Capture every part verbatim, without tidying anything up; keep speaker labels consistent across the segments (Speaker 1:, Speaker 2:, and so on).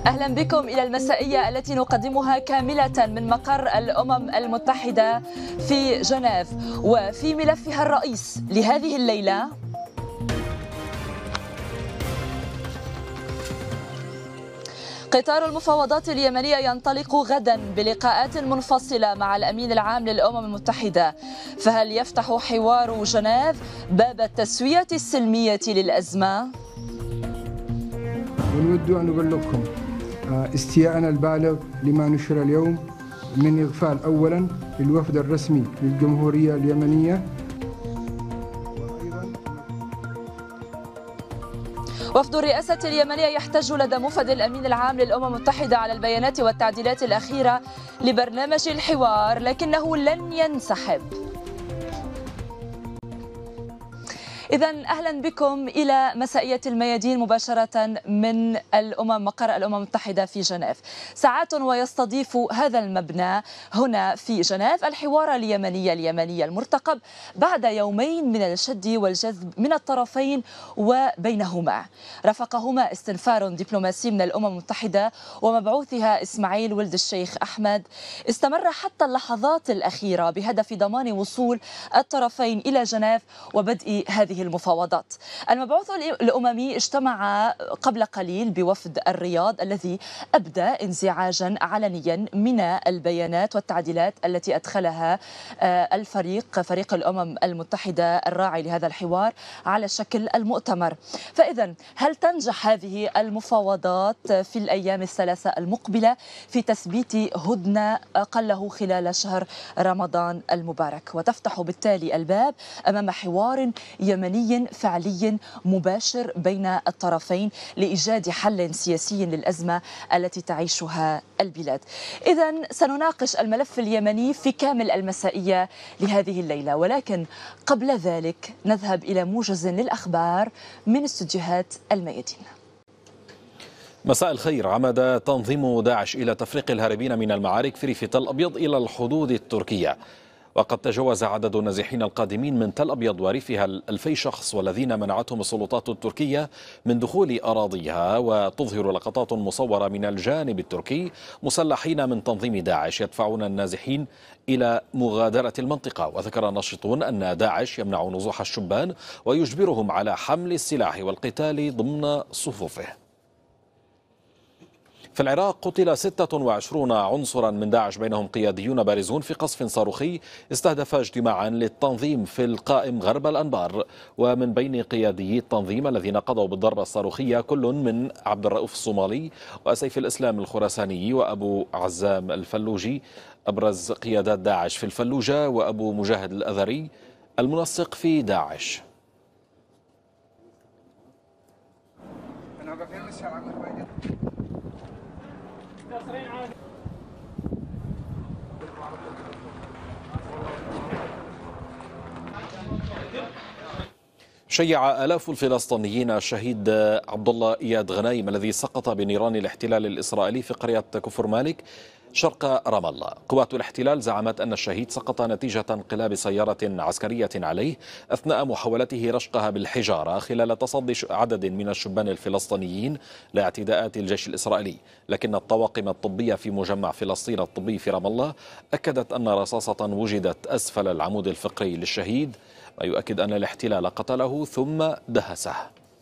Speaker 1: أهلا بكم إلى المسائية التي نقدمها كاملة من مقر الأمم المتحدة في جنيف، وفي ملفها الرئيس لهذه الليلة قطار المفاوضات اليمنية ينطلق غدا بلقاءات منفصلة مع الأمين العام للأمم المتحدة، فهل يفتح حوار جنيف باب التسوية السلمية للأزمة؟
Speaker 2: ونود أن نبلغكم استياءنا البالغ لما نشر اليوم من إغفال أولا للوفد الرسمي للجمهورية اليمنية.
Speaker 1: وفد الرئاسة اليمنية يحتج لدى مفد الأمين العام للأمم المتحدة على البيانات والتعديلات الأخيرة لبرنامج الحوار، لكنه لن ينسحب. إذن أهلا بكم إلى مسائية الميادين مباشرة من الأمم مقر الأمم المتحدة في جنيف. ساعات ويستضيف هذا المبنى هنا في جنيف الحوار اليمني اليمني المرتقب بعد يومين من الشد والجذب من الطرفين وبينهما. رافقهما استنفار دبلوماسي من الأمم المتحدة ومبعوثها إسماعيل ولد الشيخ أحمد استمر حتى اللحظات الأخيرة بهدف ضمان وصول الطرفين إلى جنيف وبدء هذه المفاوضات. المبعوث الأممي اجتمع قبل قليل بوفد الرياض الذي أبدى انزعاجا علنيا من البيانات والتعديلات التي أدخلها الفريق فريق الأمم المتحدة الراعي لهذا الحوار على شكل المؤتمر. فإذا هل تنجح هذه المفاوضات في الأيام الثلاثة المقبلة في تثبيت هدنة أقله خلال شهر رمضان المبارك، وتفتح بالتالي الباب أمام حوار يمني فعلي مباشر بين الطرفين لإيجاد حل سياسي للأزمة التي تعيشها البلاد؟ إذن سنناقش الملف اليمني في كامل المسائية لهذه الليلة، ولكن قبل ذلك نذهب إلى موجز للأخبار من استديوهات الميادين.
Speaker 3: مساء الخير. عمد تنظيم داعش إلى تفريق الهاربين من المعارك في ريف تل أبيض إلى الحدود التركية، وقد تجاوز عدد النازحين القادمين من تل أبيض وريفها الألفي شخص والذين منعتهم السلطات التركية من دخول أراضيها. وتظهر لقطات مصورة من الجانب التركي مسلحين من تنظيم داعش يدفعون النازحين إلى مغادرة المنطقة. وذكر الناشطون أن داعش يمنع نزوح الشبان ويجبرهم على حمل السلاح والقتال ضمن صفوفه. في العراق قتل ستة وعشرين عنصرا من داعش بينهم قياديون بارزون في قصف صاروخي استهدف اجتماعا للتنظيم في القائم غرب الأنبار. ومن بين قياديي التنظيم الذين قضوا بالضربة الصاروخية كل من عبد الرؤوف الصومالي وسيف الإسلام الخراساني وأبو عزام الفلوجي أبرز قيادات داعش في الفلوجة، وأبو مجاهد الأذري المنسق في داعش. شيع آلاف الفلسطينيين الشهيد عبد الله إياد غنايم الذي سقط بنيران الاحتلال الإسرائيلي في قرية كفر مالك شرق رام الله. قوات الاحتلال زعمت أن الشهيد سقط نتيجة انقلاب سيارة عسكرية عليه أثناء محاولته رشقها بالحجارة خلال تصدي عدد من الشبان الفلسطينيين لاعتداءات الجيش الإسرائيلي. لكن الطواقم الطبية في مجمع فلسطين الطبي في رام الله أكدت أن رصاصة وجدت أسفل العمود الفقري للشهيد، ما يؤكد أن الاحتلال قتله ثم دهسه.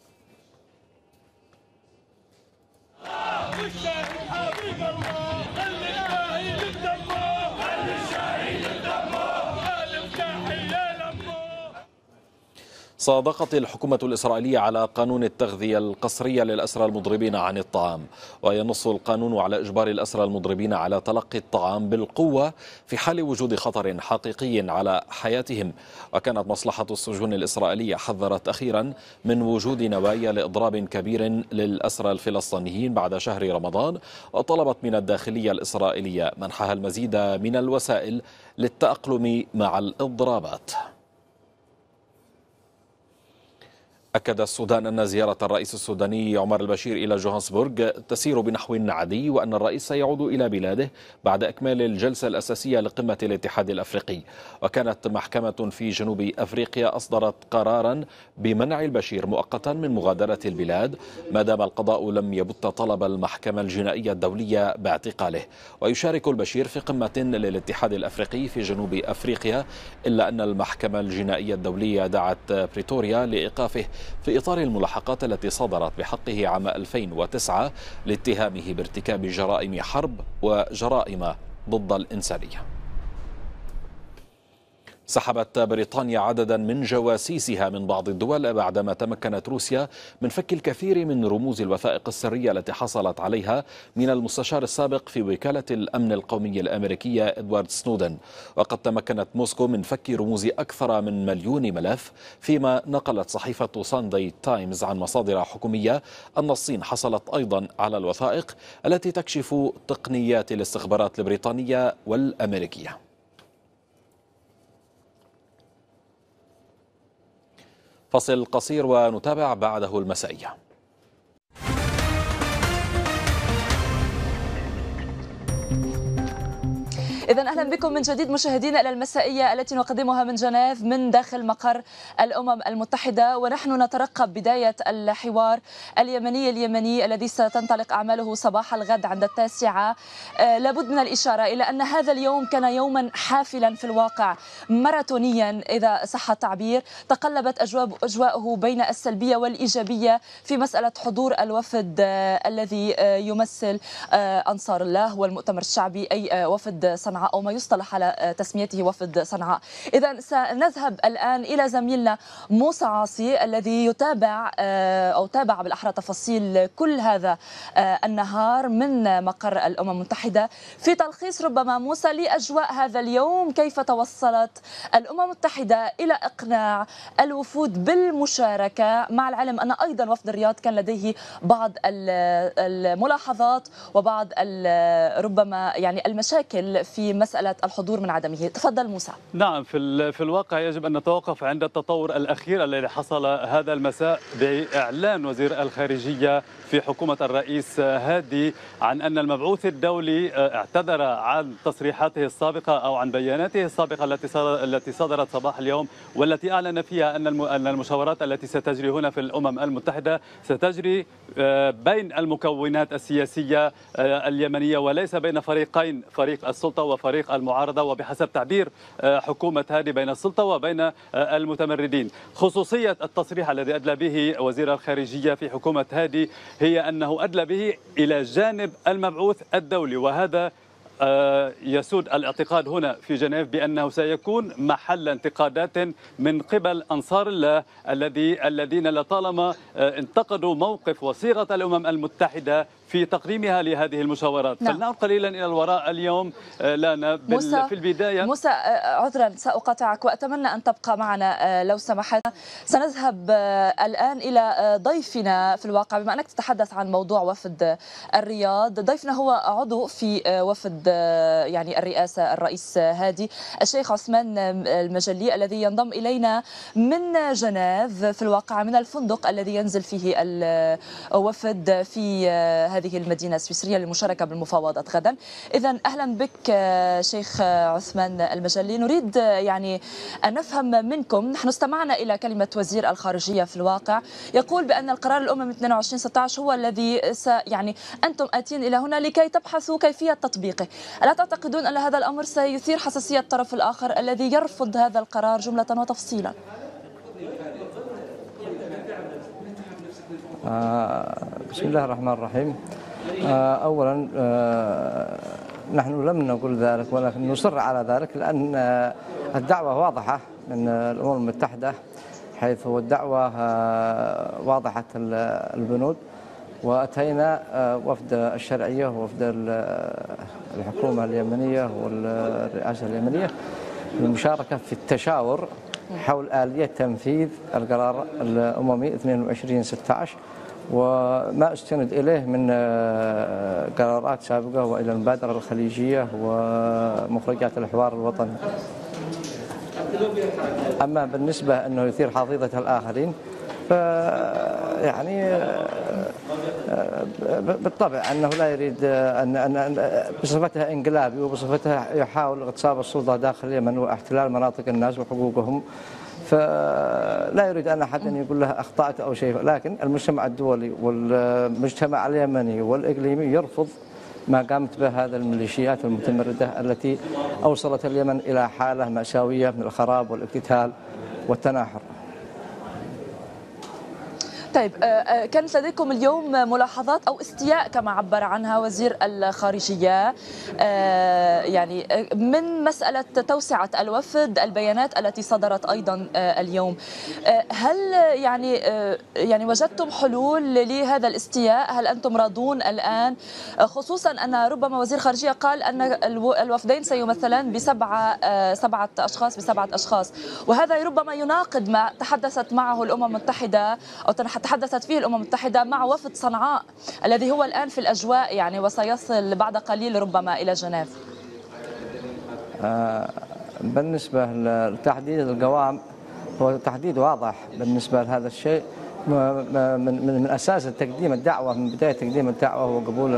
Speaker 3: صادقت الحكومة الإسرائيلية على قانون التغذية القسرية للأسرى المضربين عن الطعام، وينص القانون على إجبار الأسرى المضربين على تلقي الطعام بالقوة في حال وجود خطر حقيقي على حياتهم. وكانت مصلحة السجون الإسرائيلية حذرت أخيرا من وجود نوايا لإضراب كبير للأسرى الفلسطينيين بعد شهر رمضان، وطلبت من الداخلية الإسرائيلية منحها المزيد من الوسائل للتأقلم مع الإضرابات. أكد السودان أن زيارة الرئيس السوداني عمر البشير إلى جوهانسبورغ تسير بنحو عادي، وأن الرئيس سيعود إلى بلاده بعد إكمال الجلسة الأساسية لقمة الاتحاد الأفريقي. وكانت محكمة في جنوب أفريقيا أصدرت قرارا بمنع البشير مؤقتا من مغادرة البلاد ما دام القضاء لم يبت طلب المحكمة الجنائية الدولية باعتقاله. ويشارك البشير في قمة للاتحاد الأفريقي في جنوب أفريقيا، إلا أن المحكمة الجنائية الدولية دعت بريتوريا لإيقافه في إطار الملاحقات التي صدرت بحقه عام ألفين وتسعة لاتهامه بارتكاب جرائم حرب وجرائم ضد الإنسانية. سحبت بريطانيا عددا من جواسيسها من بعض الدول بعدما تمكنت روسيا من فك الكثير من رموز الوثائق السرية التي حصلت عليها من المستشار السابق في وكالة الأمن القومي الأمريكية إدوارد سنودن. وقد تمكنت موسكو من فك رموز أكثر من مليون ملف، فيما نقلت صحيفة سانداي تايمز عن مصادر حكومية أن الصين حصلت أيضا على الوثائق التي تكشف تقنيات الاستخبارات البريطانية والأمريكية. فصل قصير ونتابع بعده المسائية.
Speaker 1: إذن أهلا بكم من جديد مشاهدينا إلى المسائية التي نقدمها من جنيف من داخل مقر الأمم المتحدة، ونحن نترقب بداية الحوار اليمني اليمني الذي ستنطلق أعماله صباح الغد عند التاسعة. آه لابد من الإشارة إلى أن هذا اليوم كان يوما حافلا في الواقع، ماراثونيا إذا صح التعبير. تقلبت أجواءه بين السلبية والإيجابية في مسألة حضور الوفد آه الذي آه يمثل آه أنصار الله والمؤتمر الشعبي، أي آه وفد صنعاء أو ما يصطلح على تسميته وفد صنعاء. إذا سنذهب الآن إلى زميلنا موسى عاصي الذي يتابع أو تابع بالأحرى تفاصيل كل هذا النهار من مقر الأمم المتحدة، في تلخيص ربما موسى لأجواء هذا اليوم. كيف توصلت الأمم المتحدة إلى إقناع الوفود بالمشاركة، مع العلم أن أيضا وفد الرياض كان لديه بعض الملاحظات وبعض ربما يعني المشاكل في مسألة الحضور من عدمه. تفضل موسى.
Speaker 4: نعم، في في الواقع يجب أن نتوقف عند التطور الأخير الذي حصل هذا المساء بإعلان وزير الخارجية في حكومة الرئيس هادي عن أن المبعوث الدولي اعتذر عن تصريحاته السابقة أو عن بياناته السابقة التي التي صدرت صباح اليوم، والتي أعلن فيها أن أن المشاورات التي ستجري هنا في الأمم المتحدة ستجري بين المكونات السياسية اليمنية وليس بين فريقين، فريق السلطة وفريق المعارضة، وبحسب تعبير حكومة هادي بين السلطة وبين المتمردين. خصوصية التصريح الذي أدلى به وزير الخارجية في حكومة هادي هي أنه أدلى به إلى جانب المبعوث الدولي، وهذا يسود الاعتقاد هنا في جنيف بأنه سيكون محل انتقادات من قبل أنصار الله الذي الذين لطالما انتقدوا موقف وصيغة الأمم المتحدة في تقديمها لهذه المشاورات. نعم. فلنعود قليلا إلى الوراء اليوم لانا في البداية.
Speaker 1: موسى عذرا سأقاطعك وأتمنى أن تبقى معنا لو سمحت. سنذهب الآن إلى ضيفنا في الواقع، بما أنك تتحدث عن موضوع وفد الرياض. ضيفنا هو عضو في وفد يعني الرئاسة الرئيس هادي، الشيخ عثمان المجلي، الذي ينضم إلينا من جنيف في الواقع من الفندق الذي ينزل فيه الوفد في هذه المدينة السويسرية للمشاركة بالمفاوضات غدا. إذن أهلا بك شيخ عثمان المجلي. نريد يعني أن نفهم منكم، نحن استمعنا إلى كلمة وزير الخارجية في الواقع يقول بأن القرار الأممي اثنين وعشرين ستة عشر هو الذي يعني أنتم آتين إلى هنا لكي تبحثوا كيفية تطبيقه. ألا تعتقدون أن هذا الأمر سيثير حساسية الطرف الآخر الذي يرفض هذا القرار جملة وتفصيلا؟
Speaker 5: آه بسم الله الرحمن الرحيم. آه أولا آه نحن لم نقل ذلك ولكن نصر على ذلك، لأن آه الدعوة واضحة من الأمم المتحدة، حيث الدعوة آه واضحة البنود، وأتينا آه وفد الشرعية ووفد الحكومة اليمنية والرئاسة اليمنية للمشاركة في التشاور حول آلية تنفيذ القرار الأممي اثنين وعشرين ستة عشر وما استند إليه من قرارات سابقة وإلى المبادرة الخليجية ومخرجات الحوار الوطني. أما بالنسبة أنه يثير حظيظة الآخرين، يعني بالطبع أنه لا يريد أن, أن بصفتها انقلابي وبصفتها يحاول اغتصاب السلطة داخل اليمن واحتلال مناطق الناس وحقوقهم، فلا يريد أن أحد أن يقول لها أخطأت أو شيء، لكن المجتمع الدولي والمجتمع اليمني والإقليمي يرفض ما قامت به هذه الميليشيات المتمردة التي أوصلت اليمن إلى حالة مأساوية من الخراب والاقتتال والتناحر.
Speaker 1: طيب، كانت لديكم اليوم ملاحظات أو استياء كما عبر عنها وزير الخارجية يعني من مسألة توسعة الوفد، البيانات التي صدرت أيضا اليوم، هل يعني يعني وجدتم حلول لهذا الاستياء؟ هل أنتم راضون الآن، خصوصا أن ربما وزير الخارجية قال أن الوفدين سيمثلان بسبعة سبعة أشخاص بسبعة أشخاص، وهذا ربما يناقض ما تحدثت معه الأمم المتحدة أو تحدثت فيه الأمم المتحدة مع وفد صنعاء الذي هو الآن في الأجواء يعني وسيصل بعد قليل ربما إلى جنيف.
Speaker 5: بالنسبة لتحديد القوام هو تحديد واضح بالنسبة لهذا الشيء، من من أساس تقديم الدعوة، من بداية تقديم الدعوة وقبول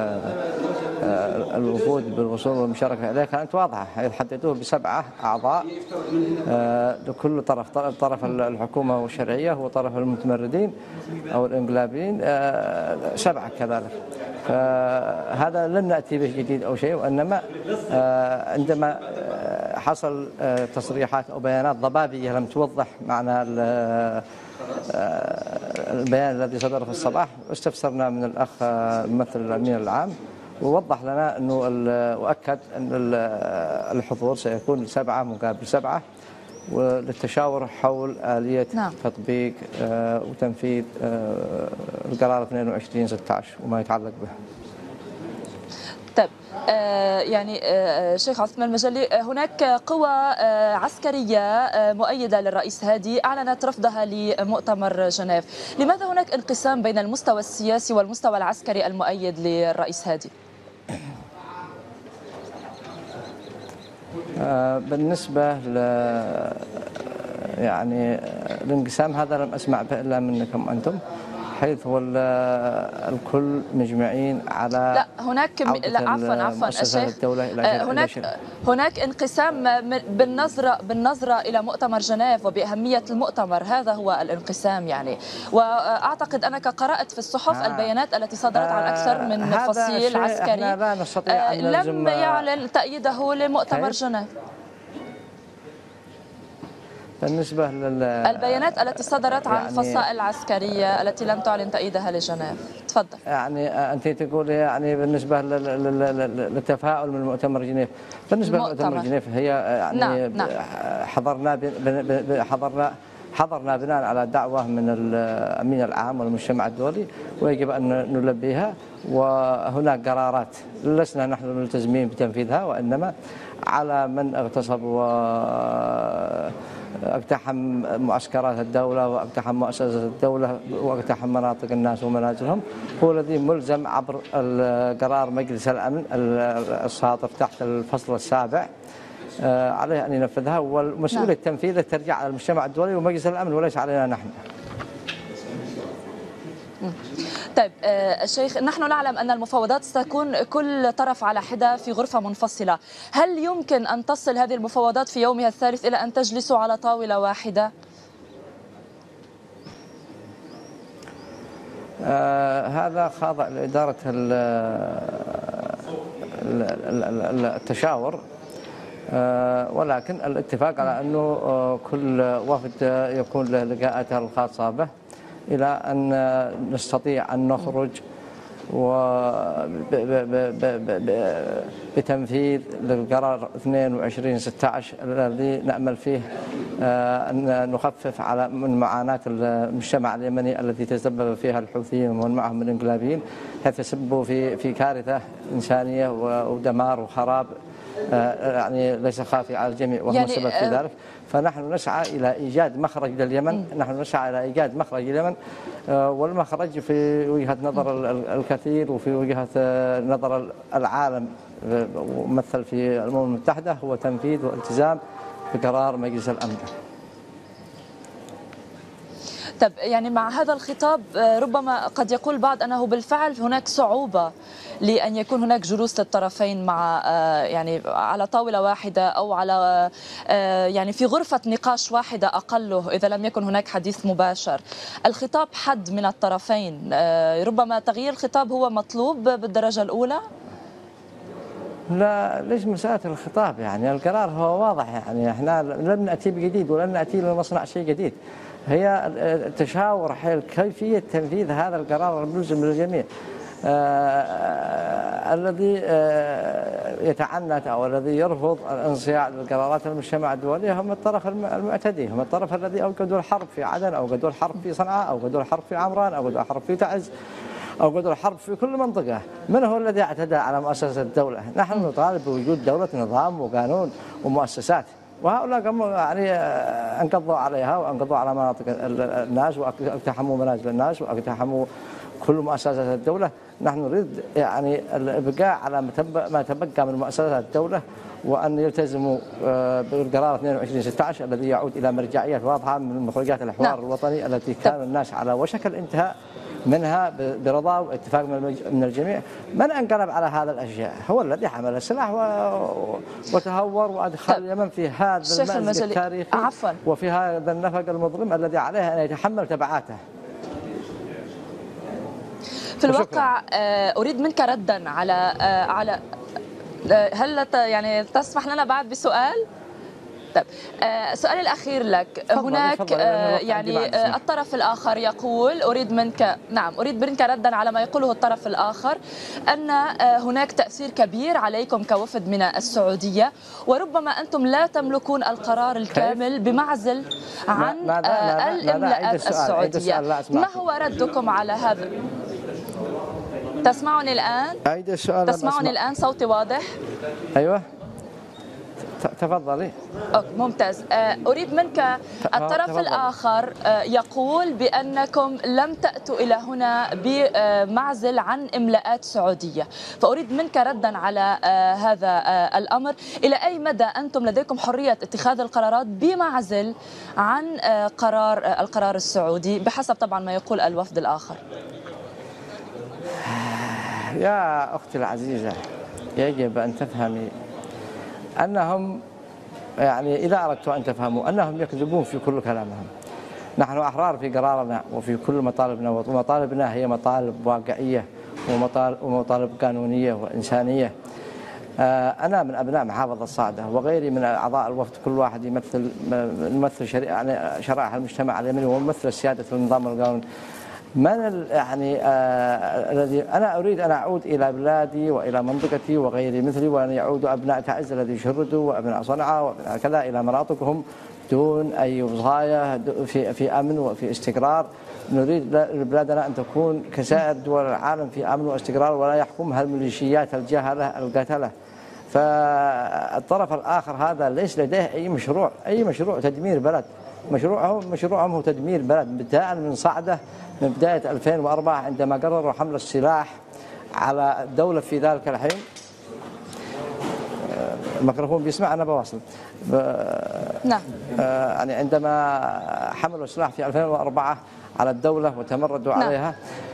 Speaker 5: الوفود بالوصول والمشاركة إليه كانت واضحة، يحددوه بسبعة أعضاء لكل طرف، طرف الحكومة والشرعية وطرف المتمردين أو الانقلابيين سبعة كذلك. فهذا لن نأتي به جديد أو شيء، وإنما عندما حصل تصريحات أو بيانات ضبابية لم توضح معنى البيان الذي صدر في الصباح استفسرنا من الأخ ممثل الأمين العام ووضح لنا أنه وأكد أن الحضور سيكون سبعة مقابل سبعة وللتشاور حول آلية نعم. تطبيق وتنفيذ القرار اثنين وعشرين ستة عشر وما يتعلق به.
Speaker 1: طيب يعني شيخ عثمان المجلي، هناك قوى عسكرية مؤيدة للرئيس هادي أعلنت رفضها لمؤتمر جنيف، لماذا هناك انقسام بين المستوى السياسي والمستوى العسكري المؤيد للرئيس هادي؟
Speaker 5: بالنسبة ل يعني الانقسام هذا لم أسمع به إلا منكم أنتم، حيث الكل مجمعين على
Speaker 1: لا هناك لا عفوا عفوا الشيخ هناك هناك انقسام بالنظرة بالنظرة إلى مؤتمر جنيف وبأهمية المؤتمر، هذا هو الانقسام يعني. وأعتقد أنك قرأت في الصحف آه البيانات التي صدرت عن أكثر من فصيل عسكري
Speaker 5: لا نستطيع أن
Speaker 1: لم يعلن تأييده لمؤتمر جنيف.
Speaker 5: بالنسبة لل
Speaker 1: البيانات التي صدرت عن يعني الفصائل العسكرية التي لم تعلن تأييدها لجنيف، تفضل.
Speaker 5: يعني أنت تقول يعني بالنسبة للتفاؤل من مؤتمر جنيف، بالنسبة لمؤتمر جنيف هي يعني نعم. نعم. حضرنا حضرنا حضرنا بناء على دعوة من الأمين العام والمجتمع الدولي ويجب أن نلبيها، وهناك قرارات لسنا نحن ملتزمين بتنفيذها، وإنما على من اغتصب و اقتحم معسكرات الدولة واقتحم مؤسسات الدولة واقتحم مناطق الناس ومنازلهم هو الذي ملزم عبر قرار مجلس الأمن الصادر تحت الفصل السابع عليه أن ينفذها، والمسؤولية التنفيذ ترجع على المجتمع الدولي ومجلس الأمن وليس علينا نحن.
Speaker 1: طيب الشيخ، نحن نعلم أن المفاوضات ستكون كل طرف على حدة في غرفة منفصلة، هل يمكن أن تصل هذه المفاوضات في يومها الثالث إلى أن تجلسوا على طاولة واحدة؟
Speaker 5: آه هذا خاضع لإدارة التشاور، آه ولكن الاتفاق على أنه آه كل وفد يكون له لقاءاته الخاصة به إلى أن نستطيع أن نخرج بتنفيذ للقرار اثنين وعشرين ستة عشر الذي نأمل فيه أن نخفف على من معاناة المجتمع اليمني التي تسبب فيها الحوثيين ومن معهم من الانقلابيين، حيث يسببوا في في كارثة إنسانية ودمار وخراب يعني ليس خافي على الجميع وهم
Speaker 1: يعني
Speaker 5: السبب في ذلك. فنحن نسعى إلى إيجاد مخرج لليمن، نحن نسعى إلى إيجاد مخرج لليمن، والمخرج في وجهة نظر الكثير وفي وجهة نظر العالم ممثل في الأمم المتحدة هو تنفيذ والالتزام بقرار مجلس الأمن.
Speaker 1: طب يعني مع هذا الخطاب ربما قد يقول البعض أنه بالفعل هناك صعوبة لأن يكون هناك جلوس للطرفين مع يعني على طاولة واحدة أو على يعني في غرفة نقاش واحدة أقله إذا لم يكن هناك حديث مباشر. الخطاب حد من الطرفين، ربما تغيير الخطاب هو مطلوب بالدرجة الأولى؟
Speaker 5: لا، ليش مسألة الخطاب؟ يعني القرار هو واضح، يعني احنا لم نأتي بجديد ولن نأتي لنصنع شيء جديد. هي التشاور حول كيفية تنفيذ هذا القرار الملزم للجميع. آه الذي آه يتعنت أو الذي يرفض الانصياع لقرارات المجتمع الدولي هم الطرف المعتدي، هم الطرف الذي أوقدوا الحرب في عدن، أوقدوا الحرب في صنعاء، أوقدوا الحرب في عمران، أوقدوا الحرب في تعز، أوقدوا الحرب في كل منطقة. من هو الذي اعتدى على مؤسسة الدولة؟ نحن نطالب بوجود دولة نظام وقانون ومؤسسات، وهؤلاء يعني انقضوا عليها وانقضوا على مناطق الناس واقتحموا منازل الناس واقتحموا كل مؤسسات الدولة. نحن نريد يعني الابقاء على ما تبقى من مؤسسات الدولة، وأن يلتزموا بالقرار اثنين وعشرين ستة عشر الذي يعود إلى مرجعية واضحة من مخرجات الحوار نعم. الوطني التي كان الناس على وشك الانتهاء منها برضا واتفاق من الجميع. من انقلب على هذا الأشياء هو الذي حمل السلاح وتهور وأدخل اليمن في هذا المأزق التاريخي
Speaker 1: عفوا.
Speaker 5: وفي هذا النفق المظلم الذي عليه أن يتحمل تبعاته.
Speaker 1: في الواقع أريد منك ردا على على هل يعني تسمح لنا بعد بسؤال؟ طيب سؤالي الأخير لك، هناك يعني الطرف الآخر يقول أريد منك نعم أريد منك ردا على ما يقوله الطرف الآخر أن هناك تأثير كبير عليكم كوفد من السعودية، وربما أنتم لا تملكون القرار الكامل بمعزل عن الإملاءات السعودية. ما هو ردكم على هذا؟ تسمعني الآن؟ تسمعني الآن؟ صوتي واضح؟
Speaker 5: أيوة تفضلي.
Speaker 1: أوكي ممتاز. أريد منك الطرف تفضل. الآخر يقول بأنكم لم تأتوا إلى هنا بمعزل عن إملاءات سعودية، فأريد منك ردا على هذا الأمر. إلى أي مدى أنتم لديكم حرية اتخاذ القرارات بمعزل عن قرار القرار السعودي بحسب طبعا ما يقول الوفد الآخر؟
Speaker 5: يا أختي العزيزة، يجب أن تفهمي أنهم يعني إذا أردت أن تفهموا أنهم يكذبون في كل كلامهم. نحن أحرار في قرارنا وفي كل مطالبنا، ومطالبنا هي مطالب واقعية ومطالب, ومطالب قانونية وإنسانية. أنا من أبناء محافظة الصعدة وغيري من أعضاء الوفد كل واحد يمثل يمثل شرائح المجتمع اليمني ويمثل سيادة النظام القانوني. من يعني آه الذي أنا أريد أن أعود إلى بلادي وإلى منطقتي وغيري مثلي، وأن يعود أبناء تعز الذي شردوا وأبناء صنعاء وأبناء كذا إلى مناطقهم دون أي وصاية في في أمن وفي استقرار. نريد بلادنا أن تكون كسائر دول العالم في أمن واستقرار، ولا يحكمها الميليشيات الجهلة القتلة. فالطرف الآخر هذا ليس لديه أي مشروع أي مشروع تدمير بلد. مشروعهم مشروعهم هو تدمير بلد، بداية من صعدة من بداية ألفين وأربعة عندما قرروا حمل السلاح على الدولة في ذلك الحين. الميكروفون بيسمع أنا بواصل.
Speaker 1: نعم.
Speaker 5: يعني عندما حملوا السلاح في ألفين وأربعة على الدولة وتمردوا نعم. عليها،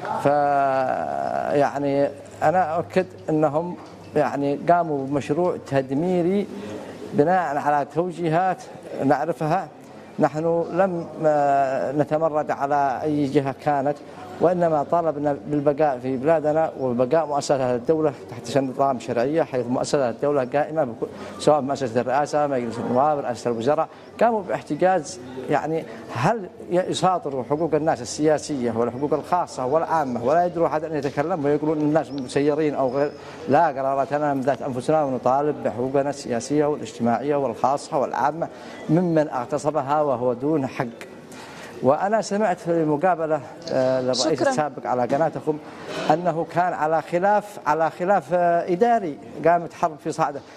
Speaker 5: فيعني أنا أؤكد أنهم يعني قاموا بمشروع تدميري بناء على توجيهات نعرفها. نحن لم نتمرد على أي جهة كانت، وإنما طالبنا بالبقاء في بلادنا وبقاء مؤسسات الدولة تحت نظام شرعية، حيث مؤسسات الدولة قائمة سواء مؤسسة الرئاسة، مجلس النواب، رئاسة الوزراء، قاموا باحتجاز. يعني هل يساطروا حقوق الناس السياسية والحقوق الخاصة والعامة ولا يدروا أحد أن يتكلم ويقولون الناس مسيرين أو غير؟ لا، قراراتنا من ذات أنفسنا ونطالب بحقوقنا السياسية والاجتماعية والخاصة والعامة ممن اغتصبها وهو دون حق. وأنا سمعت في مقابلة للرئيس السابق على قناتكم أنه كان على خلاف على خلاف إداري قامت حرب في صعدة.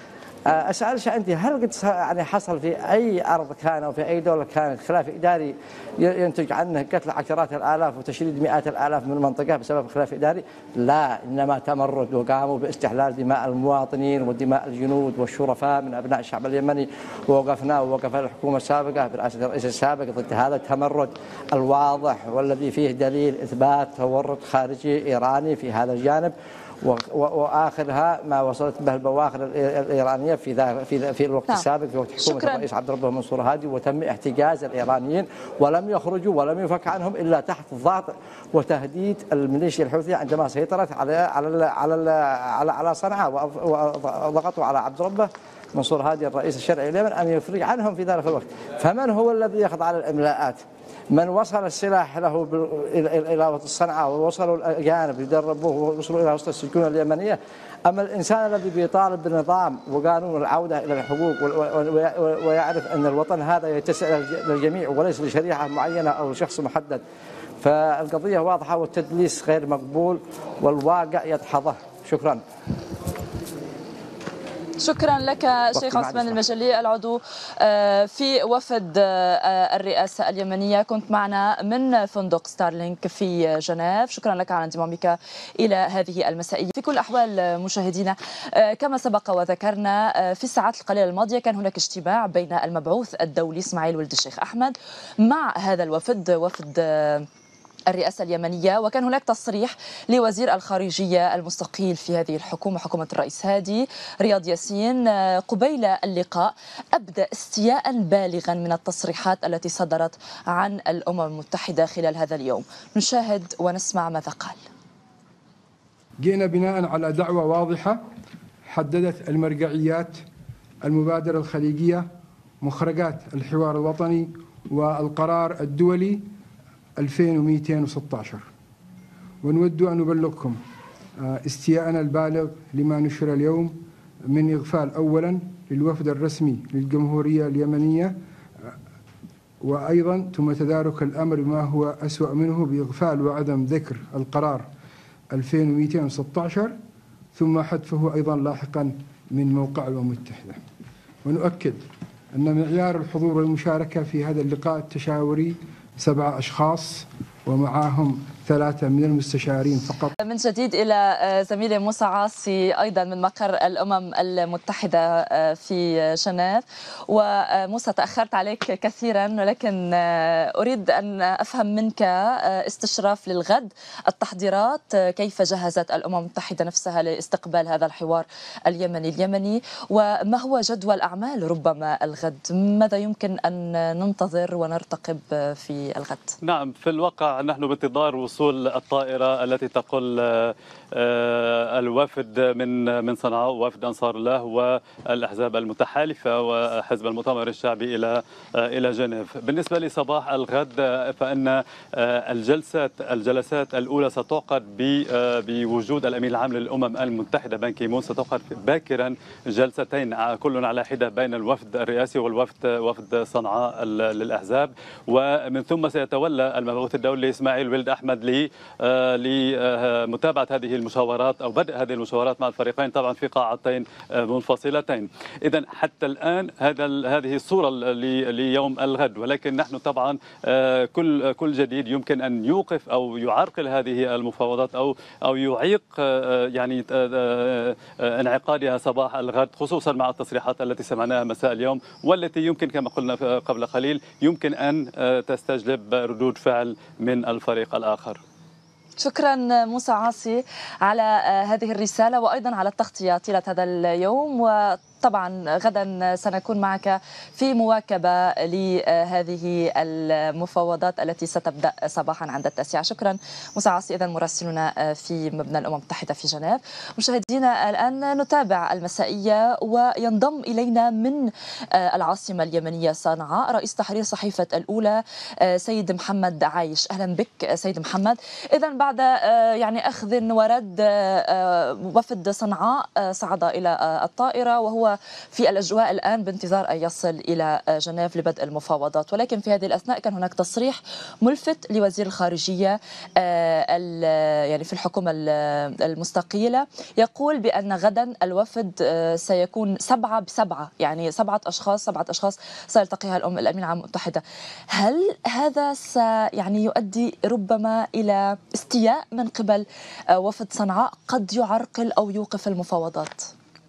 Speaker 5: أسألش أنت، هل قد يعني حصل في أي أرض كان أو في أي دولة كانت خلاف إداري ينتج عنه قتل عشرات الآلاف وتشريد مئات الآلاف من المنطقة بسبب خلاف إداري؟ لا، إنما تمرد، وقاموا باستحلال دماء المواطنين ودماء الجنود والشرفاء من أبناء الشعب اليمني، ووقفنا ووقف الحكومة السابقة برئاسة الرئيس السابق ضد هذا التمرد الواضح والذي فيه دليل إثبات تورط خارجي إيراني في هذا الجانب. واخرها ما وصلت به البواخر الايرانيه في في في الوقت نعم. السابق في وقت حكومه
Speaker 1: شكراً.
Speaker 5: الرئيس عبد ربه منصور هادي، وتم احتجاز الايرانيين ولم يخرجوا ولم يفك عنهم الا تحت ضغط وتهديد الميليشيا الحوثيه عندما سيطرت على على على على, على صنعاء، وضغطوا على عبد ربه منصور هادي الرئيس الشرعي لليمن ان يفرج عنهم في ذلك الوقت. فمن هو الذي يخضع للاملاءات؟ من وصل السلاح له إلى وسط صنعاء، ووصلوا الأجانب يدربوه ووصلوا إلى وسط السجون اليمنية، أما الإنسان الذي بيطالب بالنظام وقانون العودة إلى الحقوق ويعرف أن الوطن هذا يتسع للجميع وليس لشريحة معينة أو لشخص محدد؟ فالقضية واضحة والتدليس غير مقبول والواقع يدحضه. شكرا.
Speaker 1: شكرا لك شيخ عثمان المجلي العضو في وفد الرئاسة اليمنية، كنت معنا من فندق ستارلينك في جنيف. شكرا لك على انضمامك إلى هذه المسائية. في كل الأحوال مشاهدينا، كما سبق وذكرنا في الساعات القليلة الماضية كان هناك اجتماع بين المبعوث الدولي إسماعيل ولد الشيخ أحمد مع هذا الوفد، وفد الرئاسة اليمنية، وكان هناك تصريح لوزير الخارجية المستقيل في هذه الحكومة، حكومة الرئيس هادي، رياض ياسين، قبيل اللقاء أبدأ استياء بالغا من التصريحات التي صدرت عن الأمم المتحدة خلال هذا اليوم. نشاهد ونسمع ماذا قال.
Speaker 2: جئنا بناء على دعوة واضحة حددت المرجعيات، المبادرة الخليجية، مخرجات الحوار الوطني، والقرار الدولي ألفين ومئتين وستة عشر. ونود أن نبلغكم استياءنا البالغ لما نشر اليوم من إغفال أولا للوفد الرسمي للجمهورية اليمنية، وأيضا ثم تدارك الأمر ما هو أسوأ منه بإغفال وعدم ذكر القرار ألفين ومئتين وستة عشر، ثم حذفه أيضا لاحقا من موقع الأمم المتحدة. ونؤكد أن معيار الحضور والمشاركة في هذا اللقاء التشاوري سبعة أشخاص ومعهم ثلاثة من المستشارين فقط.
Speaker 1: من جديد إلى زميلي موسى عاصي أيضا من مقر الأمم المتحدة في جنيف. وموسى، تأخرت عليك كثيرا، ولكن أريد أن أفهم منك استشراف للغد، التحضيرات كيف جهزت الأمم المتحدة نفسها لاستقبال هذا الحوار اليمني اليمني، وما هو جدول أعمال ربما الغد؟ ماذا يمكن أن ننتظر ونرتقب في الغد؟
Speaker 4: نعم، في الواقع نحن بانتظار وصول الطائرة التي تقل الوفد من من صنعاء، وفد أنصار الله والأحزاب المتحالفة وحزب المؤتمر الشعبي إلى إلى جنيف. بالنسبة لصباح الغد فإن الجلسات الجلسات الأولى ستعقد بوجود الأمين العام للأمم المتحدة بان كي مون. ستعقد باكرا جلستين كل على حدة بين الوفد الرئاسي والوفد وفد صنعاء للأحزاب، ومن ثم سيتولى المبعوث الدولي إسماعيل ولد أحمد لمتابعة هذه المشاورات أو بدء هذه المشاورات مع الفريقين، طبعا في قاعتين منفصلتين. إذن حتى الآن هذا هذه الصورة ليوم الغد، ولكن نحن طبعا كل كل جديد يمكن أن يوقف أو يعرقل هذه المفاوضات أو أو يعيق يعني انعقادها صباح الغد، خصوصا مع التصريحات التي سمعناها مساء اليوم، والتي يمكن كما قلنا قبل قليل يمكن أن تستجلب ردود فعل من الفريق الآخر.
Speaker 1: شكرا موسى عاصي على هذه الرسالة وأيضا على التغطية طيلة هذا اليوم. وطبعا غدا سنكون معك في مواكبة لهذه المفاوضات التي ستبدأ صباحا عند التاسعة. شكرا موسى عاصي، إذن مراسلنا في مبنى الأمم المتحدة في جنيف. مشاهدينا الآن نتابع المسائية، وينضم إلينا من العاصمة اليمنية صنعاء رئيس تحرير صحيفة الأولى سيد محمد عايش. أهلا بك سيد محمد. إذن بعد يعني أخذ ورد، وفد صنعاء صعد إلى الطائرة وهو هو في الأجواء الآن بانتظار أن يصل إلى جنيف لبدء المفاوضات، ولكن في هذه الأثناء كان هناك تصريح ملفت لوزير الخارجية يعني في الحكومة المستقيلة، يقول بأن غدا الوفد سيكون سبعة بسبعة، يعني سبعة أشخاص سبعة أشخاص سيلتقيها الأم الأمين العام المتحدة. هل هذا س يعني يؤدي ربما إلى استياء من قبل وفد صنعاء قد يعرقل أو يوقف المفاوضات؟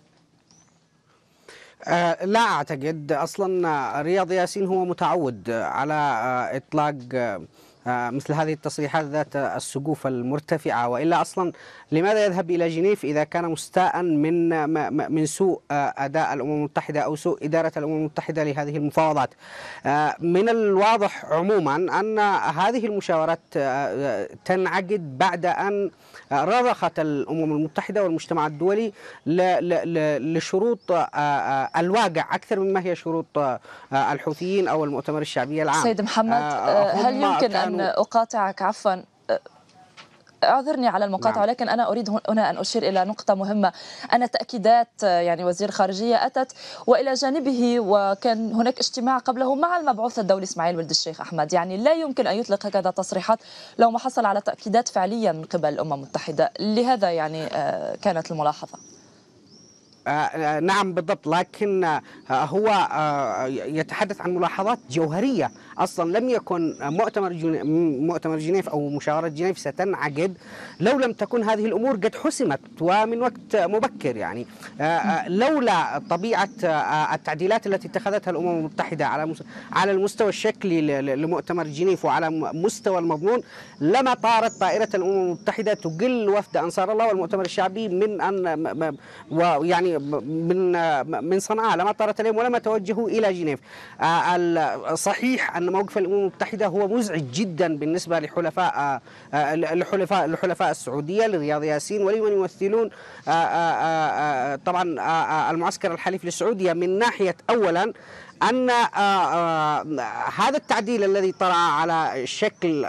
Speaker 6: آه لا أعتقد. أصلا رياض ياسين هو متعود على آه إطلاق آه مثل هذه التصريحات ذات السقوف المرتفعة، وإلا أصلا لماذا يذهب إلى جنيف إذا كان مستاء من من سوء أداء الأمم المتحدة أو سوء إدارة الأمم المتحدة لهذه المفاوضات؟ من الواضح عموما أن هذه المشاورات تنعقد بعد أن رضخت الأمم المتحدة والمجتمع الدولي لشروط الواقع أكثر مما هي شروط الحوثيين أو المؤتمر الشعبي العام.
Speaker 1: سيد محمد، هل يمكن أن أقاطعك؟ عفوا، اعذرني على المقاطعة، نعم. ولكن أنا أريد هنا أن أشير إلى نقطة مهمة، أن تأكيدات يعني وزير الخارجية أتت وإلى جانبه وكان هناك اجتماع قبله مع المبعوث الدولي إسماعيل ولد الشيخ أحمد، يعني لا يمكن أن يطلق هكذا تصريحات لو ما حصل على تأكيدات فعليا من قبل الأمم المتحدة. لهذا يعني كانت الملاحظة.
Speaker 6: آه نعم بالضبط، لكن آه هو آه يتحدث عن ملاحظات جوهرية. أصلا لم يكن مؤتمر مؤتمر جنيف أو مشاورة جنيف ستنعقد لو لم تكن هذه الأمور قد حسمت ومن وقت مبكر. يعني لولا طبيعة التعديلات التي اتخذتها الأمم المتحدة على على المستوى الشكلي لمؤتمر جنيف وعلى مستوى المضمون لما طارت طائرة الأمم المتحدة تقل وفد أنصار الله والمؤتمر الشعبي من أن ويعني من من صنعاء، لما طارت اليوم ولما توجهوا إلى جنيف. صحيح أن موقف الأمم المتحدة هو مزعج جدا بالنسبة لحلفاء لحلفاء لحلفاء السعودية لرياض ياسين ولمن يمثلون طبعا المعسكر الحليف للسعودية، من ناحية أولا أن هذا التعديل الذي طرأ على شكل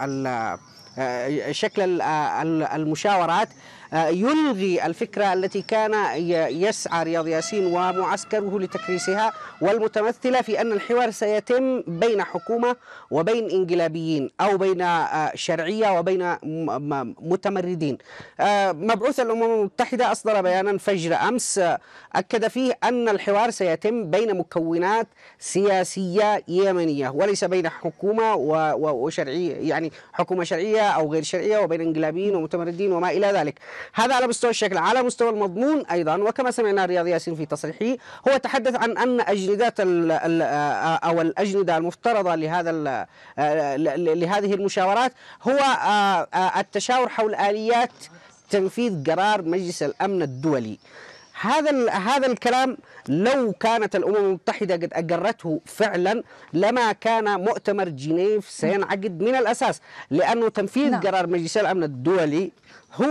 Speaker 6: شكل المشاورات يلغي الفكرة التي كان يسعى رياض ياسين ومعسكره لتكريسها، والمتمثلة في أن الحوار سيتم بين حكومة وبين انقلابيين أو بين شرعية وبين متمردين. مبعوث الأمم المتحدة أصدر بيانا فجر أمس أكد فيه أن الحوار سيتم بين مكونات سياسية يمنية وليس بين حكومة وشرعية، يعني حكومة شرعية أو غير شرعية وبين انقلابيين ومتمردين وما إلى ذلك. هذا على مستوى الشكل. على مستوى المضمون أيضا، وكما سمعنا رياض ياسين في تصريحه، هو تحدث عن أن أجندات أو الأجندة المفترضة لهذا لهذه المشاورات هو التشاور حول آليات تنفيذ قرار مجلس الأمن الدولي. هذا هذا الكلام لو كانت الأمم المتحدة قد أقرته فعلا لما كان مؤتمر جنيف سينعقد من الأساس، لأنه تنفيذ نعم. قرار مجلس الأمن الدولي هو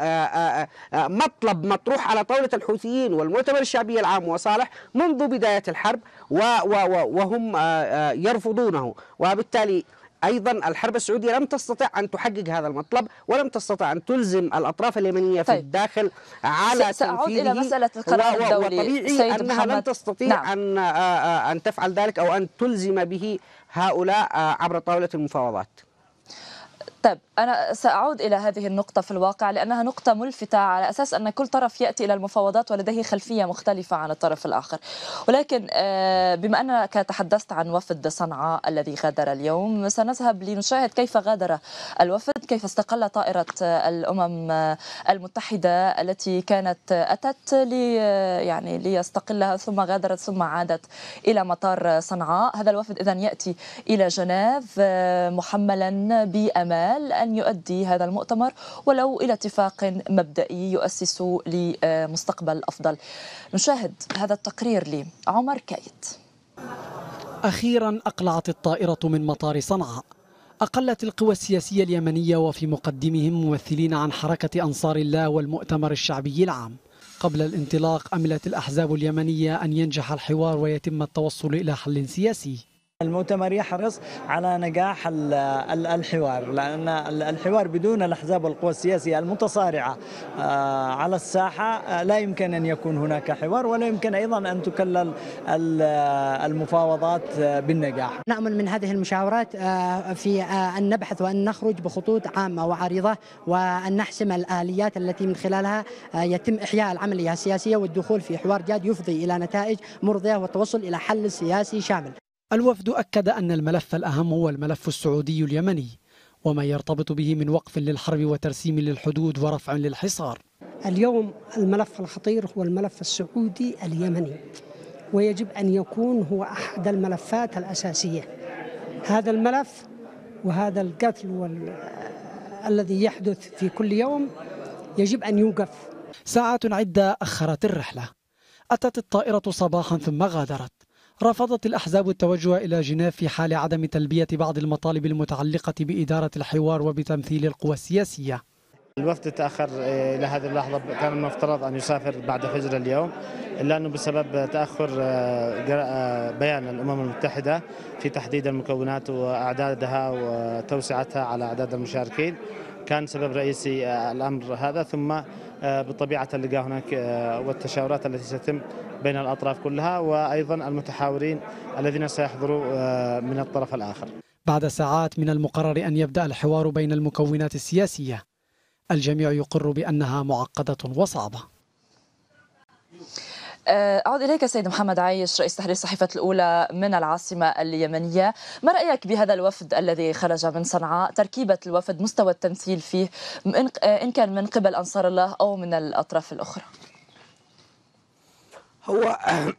Speaker 6: مطلب مطروح على طاولة الحوثيين والمؤتمر الشعبي العام وصالح منذ بداية الحرب وهم يرفضونه، وبالتالي أيضا الحرب السعودية لم تستطع أن تحقق هذا المطلب ولم تستطع أن تلزم الأطراف اليمنية في طيب. الداخل على
Speaker 1: سأعود إلى مسألة القرار الدولي.
Speaker 6: وطبيعي أنها لن تستطيع نعم. أن أن تفعل ذلك أو أن تلزم به هؤلاء عبر طاولة المفاوضات.
Speaker 1: طيب، أنا سأعود إلى هذه النقطة في الواقع لأنها نقطة ملفتة، على أساس أن كل طرف يأتي إلى المفاوضات ولديه خلفية مختلفة عن الطرف الآخر. ولكن بما أنك تحدثت عن وفد صنعاء الذي غادر اليوم، سنذهب لنشاهد كيف غادر الوفد، كيف استقل طائرة الأمم المتحدة التي كانت أتت لي يعني ليستقلها ثم غادرت ثم عادت إلى مطار صنعاء. هذا الوفد إذن يأتي إلى جنيف محملا بأمال أن يؤدي هذا المؤتمر ولو إلى اتفاق مبدئي يؤسس لمستقبل أفضل. نشاهد هذا التقرير لعمر كايت.
Speaker 7: أخيرا أقلعت الطائرة من مطار صنعاء. أقلت القوى السياسية اليمنية وفي مقدمهم ممثلين عن حركة أنصار الله والمؤتمر الشعبي العام. قبل الانطلاق أملت الأحزاب اليمنية أن ينجح الحوار ويتم التوصل إلى حل سياسي.
Speaker 8: المؤتمر يحرص على نجاح الحوار، لأن الحوار بدون الأحزاب والقوى السياسية المتصارعة على الساحة لا يمكن أن يكون هناك حوار، ولا يمكن أيضا أن تكلل المفاوضات بالنجاح.
Speaker 9: نأمل من هذه المشاورات في أن نبحث وأن نخرج بخطوط عامة وعريضة، وأن نحسم الآليات التي من خلالها يتم إحياء العملية السياسية والدخول في حوار جاد يفضي إلى نتائج مرضية والتوصل إلى حل سياسي شامل.
Speaker 7: الوفد أكد أن الملف الأهم هو الملف السعودي اليمني وما يرتبط به من وقف للحرب وترسيم للحدود ورفع للحصار.
Speaker 10: اليوم الملف الخطير هو الملف السعودي اليمني، ويجب أن يكون هو أحد الملفات الأساسية. هذا الملف وهذا القتل وال... الذي يحدث في كل يوم يجب أن يوقف.
Speaker 7: ساعات عدة أخرت الرحلة، أتت الطائرة صباحا ثم غادرت. رفضت الأحزاب التوجه إلى جنيف في حال عدم تلبية بعض المطالب المتعلقة بإدارة الحوار وبتمثيل القوى السياسية.
Speaker 11: الوفد تأخر إلى هذه اللحظة، كان المفترض أن يسافر بعد فجر اليوم، إلا أنه بسبب تأخر بيان الأمم المتحدة في تحديد المكونات وأعدادها وتوسعتها على أعداد المشاركين كان سبب رئيسي الأمر هذا، ثم بطبيعة اللقاء هناك والتشاورات التي ستتم بين الأطراف كلها وأيضا المتحاورين الذين سيحضروا من الطرف الآخر.
Speaker 7: بعد ساعات من المقرر أن يبدأ الحوار بين المكونات السياسية، الجميع يقر بأنها معقدة وصعبة.
Speaker 1: أعود إليك سيد محمد عايش، رئيس تحرير صحيفة الأولى من العاصمة اليمنية. ما رأيك بهذا الوفد الذي خرج من صنعاء؟ تركيبة الوفد، مستوى التمثيل فيه، إن كان من قبل أنصار الله أو من الأطراف الأخرى.
Speaker 6: هو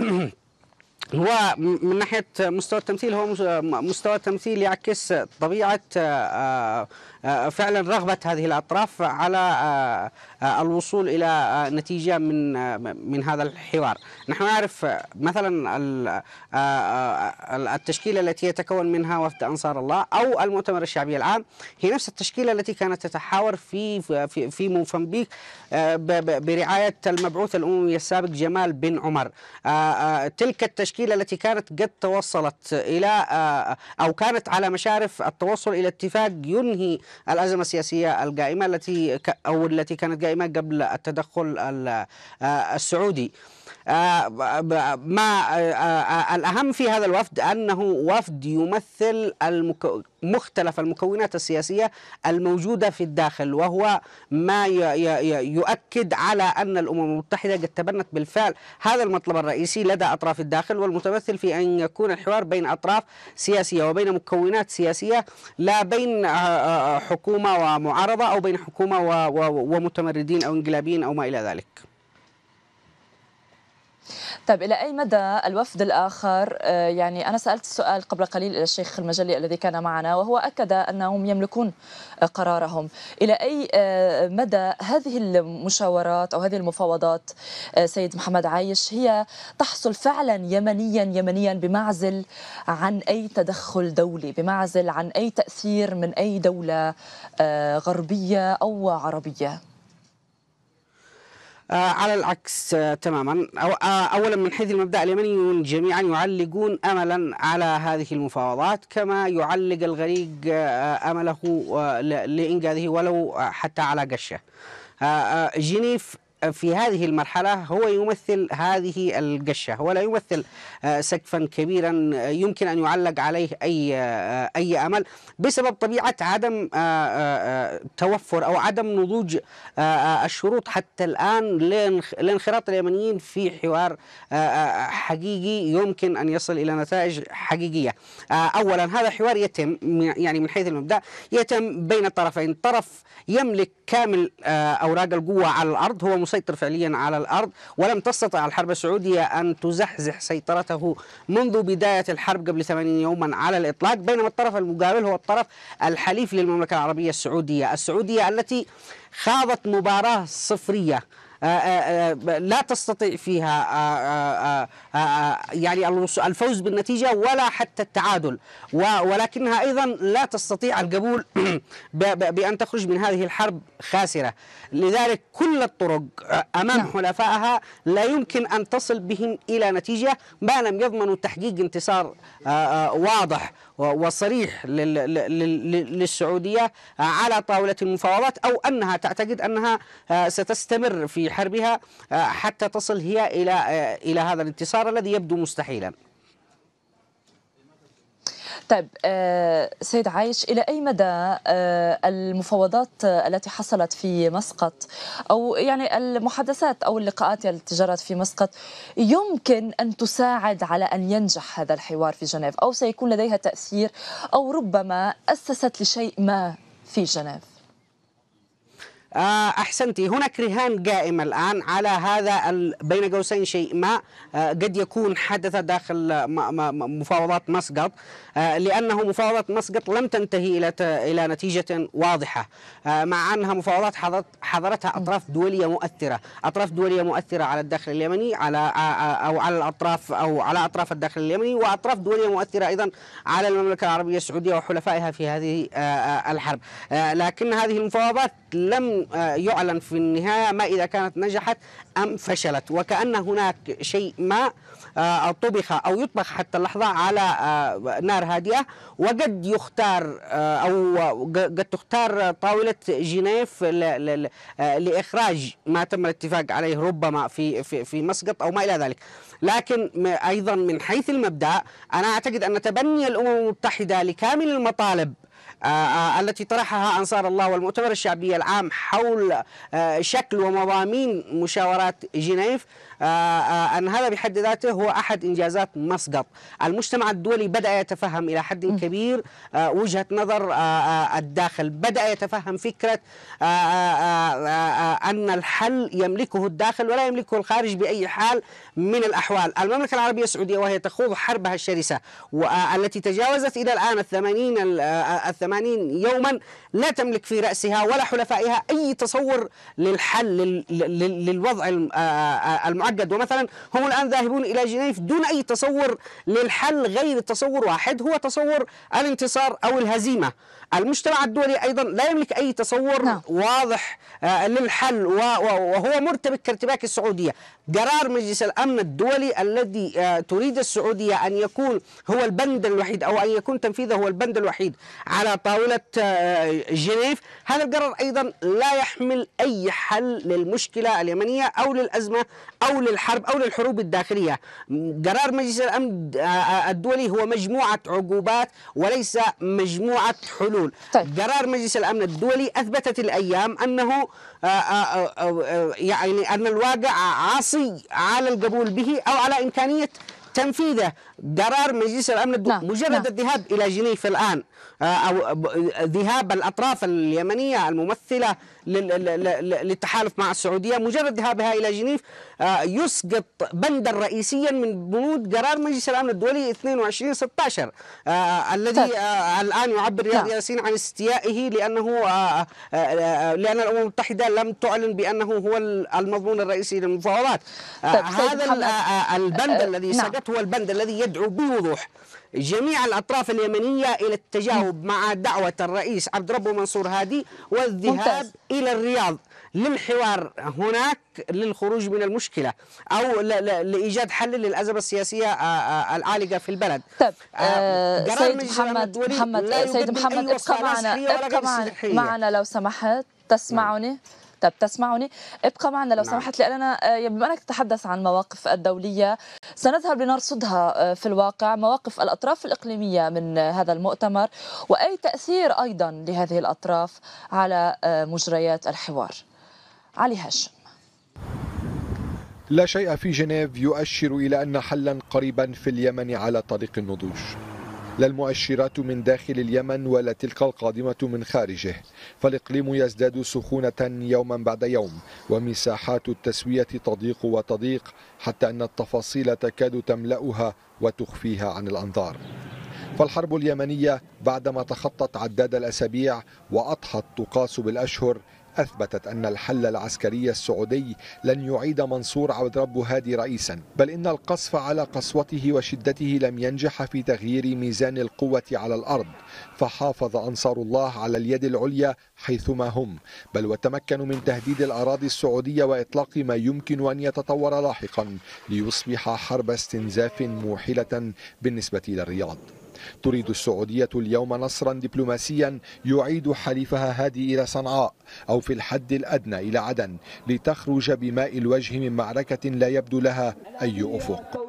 Speaker 6: هو من ناحية مستوى التمثيل هو مستوى التمثيل يعكس طبيعة فعلا رغبة هذه الأطراف على الوصول إلى نتيجة من من هذا الحوار. نحن نعرف مثلا التشكيلة التي يتكون منها وفد أنصار الله أو المؤتمر الشعبي العام هي نفس التشكيلة التي كانت تتحاور في في في موزمبيق برعاية المبعوث الأممي السابق جمال بن عمر. تلك التشكيلة التي كانت قد توصلت إلى أو كانت على مشارف التوصل إلى اتفاق ينهي الأزمة السياسية القائمة التي أو التي كانت قائمة قبل التدخل السعودي. ما الأهم في هذا الوفد أنه وفد يمثل المكو... مختلف المكونات السياسية الموجودة في الداخل، وهو ما ي... ي... يؤكد على أن الأمم المتحدة قد تبنت بالفعل هذا المطلب الرئيسي لدى أطراف الداخل، والمتمثل في أن يكون الحوار بين أطراف سياسية وبين مكونات سياسية، لا بين حكومة ومعارضة أو بين حكومة و... و... ومتمردين أو انقلابيين أو ما إلى ذلك.
Speaker 1: طيب إلى أي مدى الوفد الآخر، يعني أنا سألت السؤال قبل قليل إلى الشيخ المجلي الذي كان معنا وهو أكد أنهم يملكون قرارهم، إلى أي مدى هذه المشاورات أو هذه المفاوضات سيد محمد عايش هي تحصل فعلا يمنيا يمنيا بمعزل عن أي تدخل دولي، بمعزل عن أي تأثير من أي دولة غربية أو عربية؟
Speaker 6: آه على العكس آه تماما. أو آه أولا من حيث المبدأ اليمنيون جميعا يعلقون أملا على هذه المفاوضات كما يعلق الغريق آه أمله آه لإنقاذه ولو حتى على قشة. آه آه جنيف في هذه المرحلة هو يمثل هذه القشة، ولا يمثل سقفا كبيرا يمكن أن يعلق عليه أي أي أمل بسبب طبيعة عدم توفر أو عدم نضوج الشروط حتى الآن لانخراط اليمنيين في حوار حقيقي يمكن أن يصل إلى نتائج حقيقية. أولا هذا حوار يتم يعني من حيث المبدأ يتم بين الطرفين، طرف يملك كامل أوراق القوة على الأرض، هو مسيطر فعليا على الأرض، ولم تستطع الحرب السعودية أن تزحزح سيطرته منذ بداية الحرب قبل ثمانين يوما على الإطلاق، بينما الطرف المقابل هو الطرف الحليف للمملكة العربية السعودية السعودية التي خاضت مباراة صفرية لا تستطيع فيها يعني الفوز بالنتيجة ولا حتى التعادل، ولكنها أيضا لا تستطيع القبول بأن تخرج من هذه الحرب خاسرة. لذلك كل الطرق أمام حلفائها لا يمكن أن تصل بهم إلى نتيجة ما لم يضمنوا تحقيق انتصار واضح وصريح للسعودية على طاولة المفاوضات، أو أنها تعتقد أنها ستستمر في حربها حتى تصل هي إلى إلى هذا الانتصار الذي يبدو مستحيلا.
Speaker 1: طيب سيد عايش، إلى أي مدى المفاوضات التي حصلت في مسقط أو يعني المحادثات أو اللقاءات التي جرت في مسقط يمكن أن تساعد على أن ينجح هذا الحوار في جنيف، أو سيكون لديها تأثير أو ربما أسست لشيء ما في جنيف؟
Speaker 6: أحسنتي، هناك رهان قائم الآن على هذا بين قوسين شيء ما قد يكون حدث داخل مفاوضات مسقط، لأنه مفاوضات مسقط لم تنتهي إلى إلى نتيجة واضحة، مع أنها مفاوضات حضرتها أطراف دولية مؤثرة، أطراف دولية مؤثرة على الداخل اليمني على أو على الأطراف أو على أطراف الداخل اليمني، وأطراف دولية مؤثرة أيضا على المملكة العربية السعودية وحلفائها في هذه الحرب. لكن هذه المفاوضات لم يعلن في النهاية ما إذا كانت نجحت أم فشلت، وكأن هناك شيء ما طبخ أو يطبخ حتى اللحظة على نار هادئة، وقد يختار أو قد تختار طاولة جنيف لإخراج ما تم الاتفاق عليه ربما في في في مسقط أو ما إلى ذلك. لكن أيضا من حيث المبدأ أنا أعتقد أن تبني الأمم المتحدة لكامل المطالب التي طرحها أنصار الله والمؤتمر الشعبي العام حول شكل ومضامين مشاورات جنيف، أن هذا بحد ذاته هو أحد إنجازات مسقط. المجتمع الدولي بدأ يتفهم إلى حد كبير وجهة نظر الداخل، بدأ يتفهم فكرة أن الحل يملكه الداخل ولا يملكه الخارج بأي حال من الأحوال. المملكة العربية السعودية وهي تخوض حربها الشرسة والتي تجاوزت إلى الآن الثمانين الثمانين يوما لا تملك في رأسها ولا حلفائها أي تصور للحل للوضع المعقد، ومثلا هم الآن ذاهبون إلى جنيف دون أي تصور للحل غير تصور واحد هو تصور الانتصار أو الهزيمة. المجتمع الدولي أيضا لا يملك أي تصور نعم. واضح للحل وهو مرتبك كارتباك السعودية. قرار مجلس الأمن الدولي الذي تريد السعودية أن يكون هو البند الوحيد أو أن يكون تنفيذه هو البند الوحيد على طاولة جنيف، هذا القرار أيضا لا يحمل أي حل للمشكلة اليمنية أو للأزمة أو للحرب أو للحروب الداخلية. قرار مجلس الأمن الدولي هو مجموعة عقوبات وليس مجموعة حلول. طيب. قرار مجلس الأمن الدولي أثبتت الأيام أنه يعني أن الواقع عاصي على القبول به أو على إمكانية تنفيذه. قرار مجلس الأمن الدولي نعم. مجرد نعم. الذهاب إلى جنيف الآن أو ذهاب الأطراف اليمنية الممثلة للتحالف مع السعودية، مجرد ذهابها إلى جنيف يسقط بندا رئيسيا من بنود قرار مجلس الأمن الدولي اثنين وعشرين ستة عشر الذي الآن يعبر رياض ياسين عن استيائه لأنه لأن الأمم المتحدة لم تعلن بأنه هو المضمون الرئيسي للمفاوضات. هذا البند الذي سقط هو البند الذي يدعو بوضوح جميع الأطراف اليمنية إلى التجاوب مع دعوة الرئيس عبد ربه منصور هادي والذهاب ممتاز. إلى الرياض للحوار هناك للخروج من المشكلة أو لإيجاد حل للأزمة السياسية العالقة في البلد.
Speaker 1: طيب آه سيد محمد محمد سيد محمد ابقى معنا ابقى معنا, معنا لو سمحت تسمعني نعم. طب تسمعني ابقى معنا لو نعم. سمحت، لأننا بما أنك تتحدث عن المواقف الدولية سنذهب لنرصدها في الواقع، مواقف الأطراف الإقليمية من هذا المؤتمر وأي تأثير أيضا لهذه الأطراف على مجريات الحوار. علي هاشم.
Speaker 12: لا شيء في جنيف يؤشر إلى أن حلا قريبا في اليمن على طريق النضوج، لا المؤشرات من داخل اليمن ولا تلك القادمة من خارجه، فالإقليم يزداد سخونة يوما بعد يوم ومساحات التسوية تضيق وتضيق حتى أن التفاصيل تكاد تملأها وتخفيها عن الأنظار. فالحرب اليمنية بعدما تخطت عداد الأسابيع وأضحت تقاس بالأشهر أثبتت أن الحل العسكري السعودي لن يعيد منصور عبد ربه هادي رئيسا، بل إن القصف على قسوته وشدته لم ينجح في تغيير ميزان القوة على الأرض، فحافظ أنصار الله على اليد العليا حيثما هم، بل وتمكنوا من تهديد الأراضي السعودية وإطلاق ما يمكن أن يتطور لاحقا ليصبح حرب استنزاف موحلة بالنسبة للرياض. تريد السعودية اليوم نصرا دبلوماسيا يعيد حليفها هادي إلى صنعاء أو في الحد الأدنى إلى عدن، لتخرج بماء الوجه من معركة لا يبدو لها أي أفق.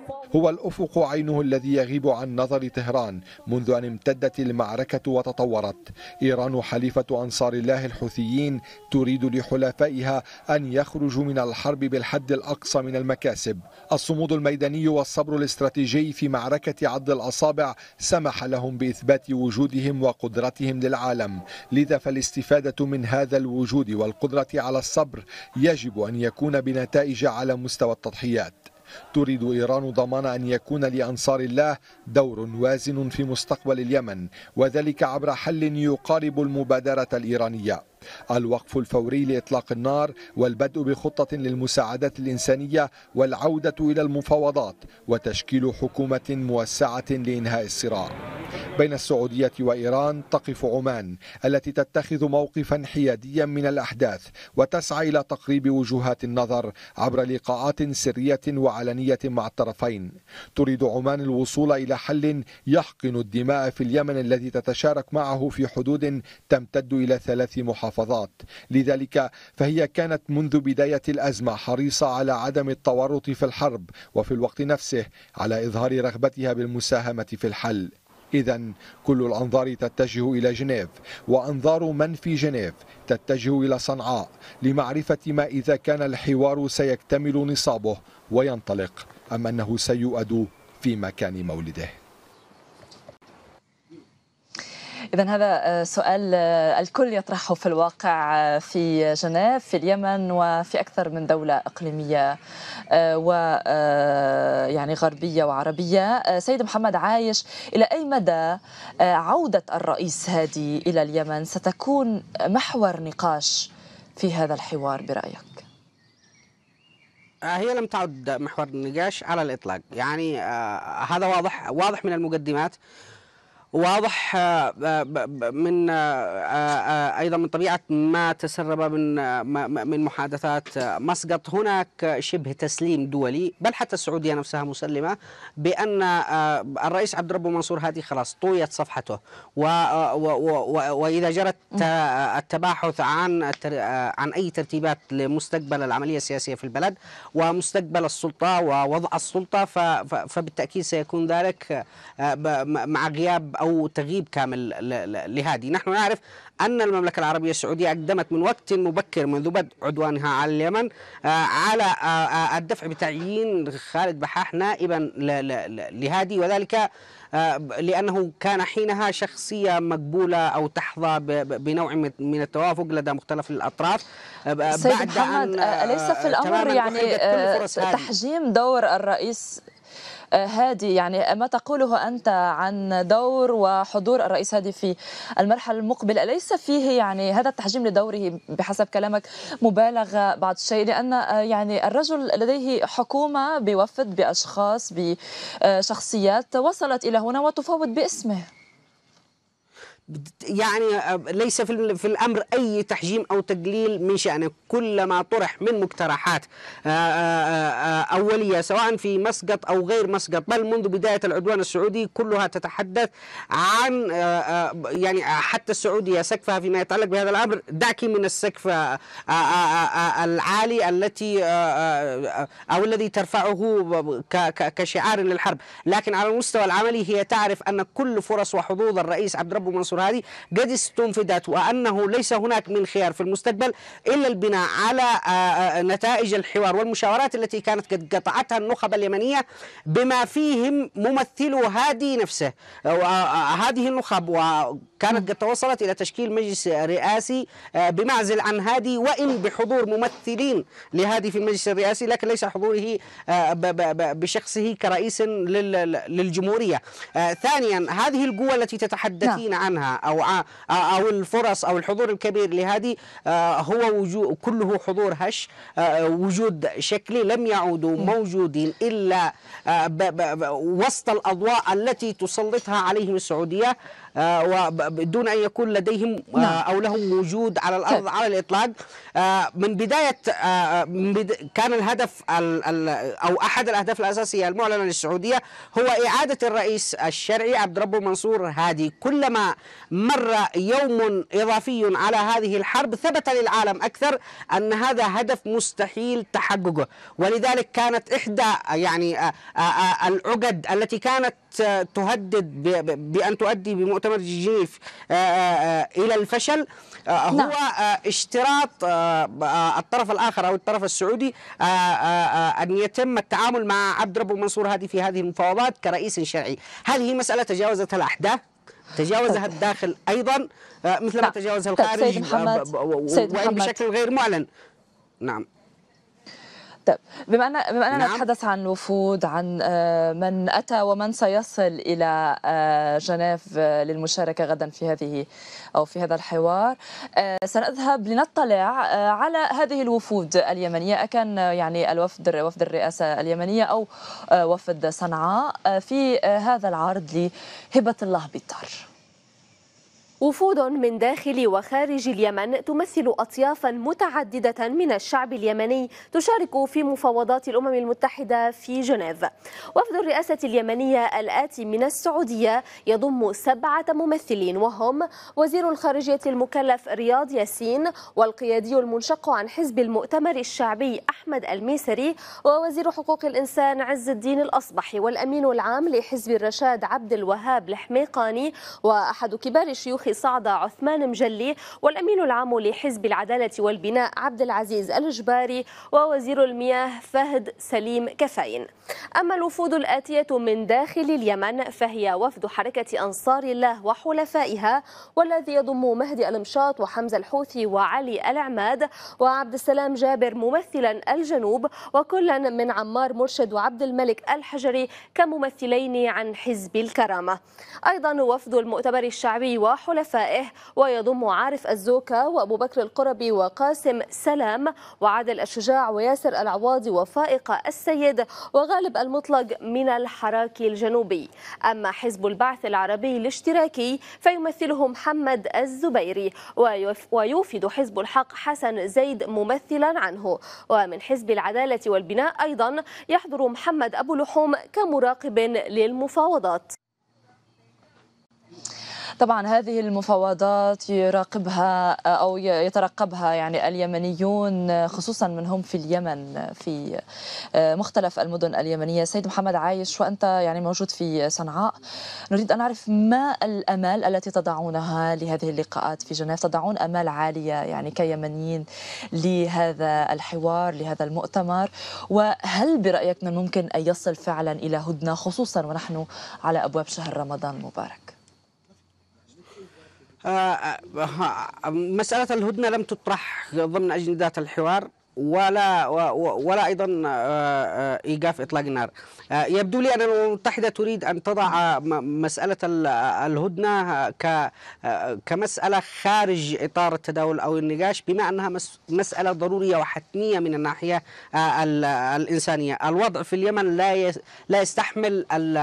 Speaker 12: هو الأفق عينه الذي يغيب عن نظر طهران منذ أن امتدت المعركة وتطورت. إيران حليفة أنصار الله الحوثيين تريد لحلفائها أن يخرجوا من الحرب بالحد الأقصى من المكاسب. الصمود الميداني والصبر الاستراتيجي في معركة عض الأصابع سمح لهم بإثبات وجودهم وقدرتهم للعالم، لذا فالاستفادة من هذا الوجود والقدرة على الصبر يجب أن يكون بنتائج على مستوى التضحيات. تريد إيران ضمان أن يكون لأنصار الله دور وازن في مستقبل اليمن، وذلك عبر حل يقارب المبادرة الإيرانية. الوقف الفوري لإطلاق النار والبدء بخطة للمساعدات الإنسانية والعودة إلى المفاوضات وتشكيل حكومة موسعة لإنهاء الصراع. بين السعودية وإيران تقف عمان التي تتخذ موقفا حياديا من الأحداث وتسعى إلى تقريب وجهات النظر عبر لقاءات سرية وعلنية مع الطرفين. تريد عمان الوصول إلى حل يحقن الدماء في اليمن الذي تتشارك معه في حدود تمتد إلى ثلاث محافظات، لذلك فهي كانت منذ بداية الأزمة حريصة على عدم التورط في الحرب وفي الوقت نفسه على إظهار رغبتها بالمساهمة في الحل. إذن كل الأنظار تتجه إلى جنيف، وأنظار من في جنيف تتجه إلى صنعاء لمعرفة ما إذا كان الحوار سيكتمل نصابه وينطلق أم أنه سيؤد في مكان مولده.
Speaker 1: إذن هذا سؤال الكل يطرحه في الواقع في جنيف في اليمن وفي أكثر من دولة إقليمية ويعني غربية وعربية. سيد محمد عايش، إلى أي مدى عودة الرئيس هادي إلى اليمن ستكون محور نقاش في هذا الحوار برأيك؟
Speaker 6: هي لم تعد محور النقاش على الإطلاق، يعني هذا واضح واضح من المقدمات، واضح من أيضا من طبيعة ما تسرب من من محادثات مسقط. هناك شبه تسليم دولي، بل حتى السعودية نفسها مسلمة بأن الرئيس عبد ربه منصور هادي خلاص طويت صفحته، وإذا جرت التباحث عن عن أي ترتيبات لمستقبل العملية السياسية في البلد ومستقبل السلطة ووضع السلطة، فبالتأكيد سيكون ذلك مع غياب أو تغييب كامل لهادي. نحن نعرف أن المملكة العربية السعودية أقدمت من وقت مبكر منذ بدء عدوانها على اليمن على الدفع بتعيين خالد بحاح نائبا لهادي، وذلك لأنه كان حينها شخصية مقبولة أو تحظى بنوع من التوافق لدى مختلف الأطراف.
Speaker 1: سيد محمد، أليس في الأمر يعني تحجيم دور الرئيس هادي؟ يعني ما تقوله أنت عن دور وحضور الرئيس هادي في المرحلة المقبلة أليس فيه يعني هذا التحجيم لدوره بحسب كلامك مبالغة بعض الشيء؟ لأن يعني الرجل لديه حكومة بوفد بأشخاص بشخصيات وصلت إلى هنا وتفاوض باسمه.
Speaker 6: يعني ليس في الأمر أي تحجيم أو تقليل من شأنه. كل ما طرح من مقترحات أولية سواء في مسقط أو غير مسقط بل منذ بداية العدوان السعودي كلها تتحدث عن يعني حتى السعودية سقفها فيما يتعلق بهذا الأمر دعك من السقف العالي التي أو الذي ترفعه كشعار للحرب، لكن على المستوى العملي هي تعرف أن كل فرص وحظوظ الرئيس عبد ربه منصور هادي قد استنفذت، وأنه ليس هناك من خيار في المستقبل إلا البناء على نتائج الحوار والمشاورات التي كانت قد قطعتها النخب اليمنية بما فيهم ممثلو هادي نفسه. هذه النخب كانت قد توصلت إلى تشكيل مجلس رئاسي بمعزل عن هادي، وإن بحضور ممثلين لهادي في المجلس الرئاسي، لكن ليس حضوره بشخصه كرئيس للجمهورية. ثانيا، هذه القوة التي تتحدثين عنها أو أو الفرص أو الحضور الكبير لهادي هو وجود كله حضور هش، وجود شكلي، لم يعودوا موجودين إلا وسط الأضواء التي تسلطها عليهم السعودية، ودون أن يكون لديهم أو لهم وجود على الأرض على الإطلاق. من بداية كان الهدف أو أحد الأهداف الأساسية المعلنة للسعودية هو إعادة الرئيس الشرعي عبد ربه منصور هادي. كلما مر يوم إضافي على هذه الحرب ثبت للعالم أكثر أن هذا هدف مستحيل تحققه، ولذلك كانت إحدى يعني العقد التي كانت تهدد بأن تؤدي بمؤتمر جنيف إلى الفشل هو اشتراط الطرف الآخر أو الطرف السعودي أن يتم التعامل مع عبد ربه منصور هادي في هذه المفاوضات كرئيس شرعي. هذه مسألة تجاوزتها الأحداث، تجاوزها الداخل أيضا مثلما تجاوزها الخارج وإن بشكل غير معلن. نعم.
Speaker 1: طيب، بما أن بما أننا نتحدث عن الوفود، عن من أتى ومن سيصل إلى جنيف للمشاركة غدا في هذه أو في هذا الحوار، سنذهب لنطلع على هذه الوفود اليمنية. أكان يعني الوفد وفد الرئاسة اليمنية أو وفد صنعاء في هذا العرض لهبة الله بيطار.
Speaker 13: وفود من داخل وخارج اليمن تمثل أطيافا متعددة من الشعب اليمني تشارك في مفاوضات الأمم المتحدة في جنيف. وفد الرئاسة اليمنية الآتي من السعودية يضم سبعة ممثلين، وهم وزير الخارجية المكلف رياض ياسين، والقيادي المنشق عن حزب المؤتمر الشعبي أحمد الميسري، ووزير حقوق الإنسان عز الدين الأصبحي، والأمين العام لحزب الرشاد عبد الوهاب الحميقاني، وأحد كبار الشيوخ صعدة عثمان مجلي، والأمين العام لحزب العدالة والبناء عبد العزيز الجباري، ووزير المياه فهد سليم كفاين. أما الوفود الآتية من داخل اليمن فهي وفد حركة أنصار الله وحلفائها، والذي يضم مهدي المشاط وحمزة الحوثي وعلي العماد وعبد السلام جابر ممثلا الجنوب، وكلا من عمار مرشد وعبد الملك الحجري كممثلين عن حزب الكرامة. أيضا وفد المؤتمر الشعبي وحلفائه، ويضم عارف الزوكا وأبو بكر القربي وقاسم سلام وعادل الشجاع وياسر العواضي وفائق السيد وغالب المطلق من الحراك الجنوبي. أما حزب البعث العربي الاشتراكي فيمثله محمد الزبيري، ويوفد حزب الحق حسن زيد ممثلا عنه. ومن حزب العدالة والبناء أيضا يحضر محمد أبو لحوم كمراقب للمفاوضات.
Speaker 1: طبعا هذه المفاوضات يراقبها أو يترقبها يعني اليمنيون، خصوصا من هم في اليمن في مختلف المدن اليمنية. سيد محمد عايش، وأنت يعني موجود في صنعاء، نريد أن نعرف ما الأمال التي تضعونها لهذه اللقاءات في جنيف؟ تضعون أمال عالية يعني كيمنيين لهذا الحوار، لهذا المؤتمر، وهل برأيك من الممكن أن يصل فعلا إلى هدنة، خصوصا ونحن على أبواب شهر رمضان المبارك؟
Speaker 6: مسألة الهدنة لم تطرح ضمن أجندات الحوار ولا ولا أيضا إيقاف إطلاق النار. يبدو لي أن الأمم المتحدة تريد أن تضع مسألة الهدنة كمسألة خارج إطار التداول أو النقاش، بما أنها مسألة ضرورية وحتمية من الناحية الإنسانية. الوضع في اليمن لا لا يستحمل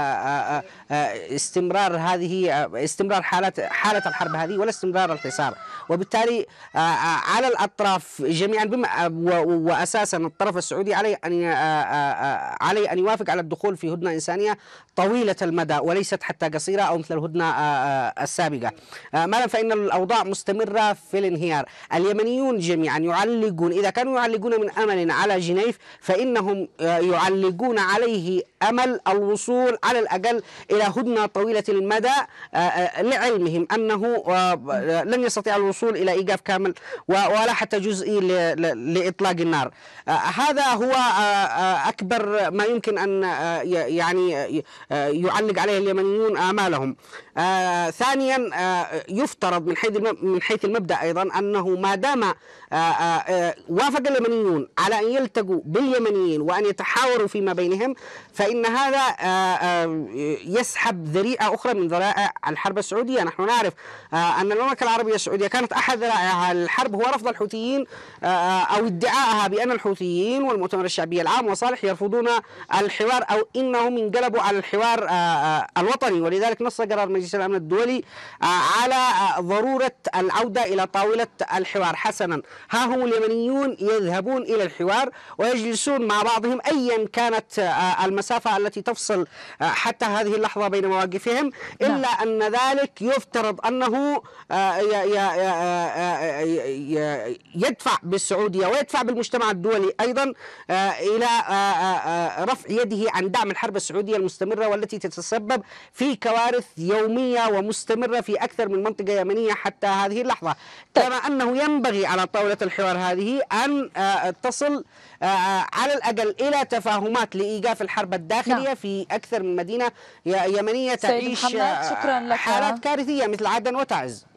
Speaker 6: استمرار هذه استمرار حالة حالة الحرب هذه ولا استمرار الحصار، وبالتالي على الأطراف جميعا بما وأساسا الطرف السعودي عليه أن عليه أن يوافق على الدخول في هدنة إنسانية طويلة المدى وليست حتى قصيرة أو مثل الهدنة السابقة. ما لم فإن الأوضاع مستمرة في الانهيار. اليمنيون جميعا يعلقون، إذا كانوا يعلقون من أمل على جنيف فإنهم يعلقون عليه أمل الوصول على الأقل إلى هدنة طويلة المدى، لعلمهم أنه لن يستطيع الوصول إلى إيقاف كامل ولا حتى جزئي لإطلاق النار. هذا هو أكبر ما يمكن أن يعني يعلق عليه اليمنيون آمالهم. ثانيا يفترض من حيث من حيث المبدأ أيضا أنه ما دام وافق اليمنيون على أن يلتقوا باليمنيين وأن يتحاوروا فيما بينهم، فإن هذا يسحب ذريعة أخرى من ذرائع الحرب السعودية. نحن نعرف أن المملكة العربية السعودية كانت أحد ذرائع الحرب هو رفض الحوثيين أو ادعائها بأن الحوثيين والمؤتمر الشعبي العام وصالح يرفضون الحوار أو إنهم انقلبوا على الحوار الوطني، ولذلك نص قرار مجلس الأمن الدولي على ضرورة العودة إلى طاولة الحوار. حسنا، ها هم اليمنيون يذهبون إلى الحوار ويجلسون مع بعضهم أيا كانت المسافة التي تفصل حتى هذه اللحظة بين مواقفهم، إلا أن ذلك يفترض أنه يدفع بالسعودية ويدفع بالمجتمع الدولي أيضا إلى رفع يده عن دعم الحرب السعودية المستمرة والتي تتسبب في كوارث يومية ومستمرة في أكثر من منطقة يمنية حتى هذه اللحظة. كما أنه ينبغي على طاولة الحوار هذه أن تصل على الأقل إلى تفاهمات لإيقاف الحرب الداخلية نعم. في أكثر من مدينة يمنية تعيش حالات كارثية مثل عدن وتعز.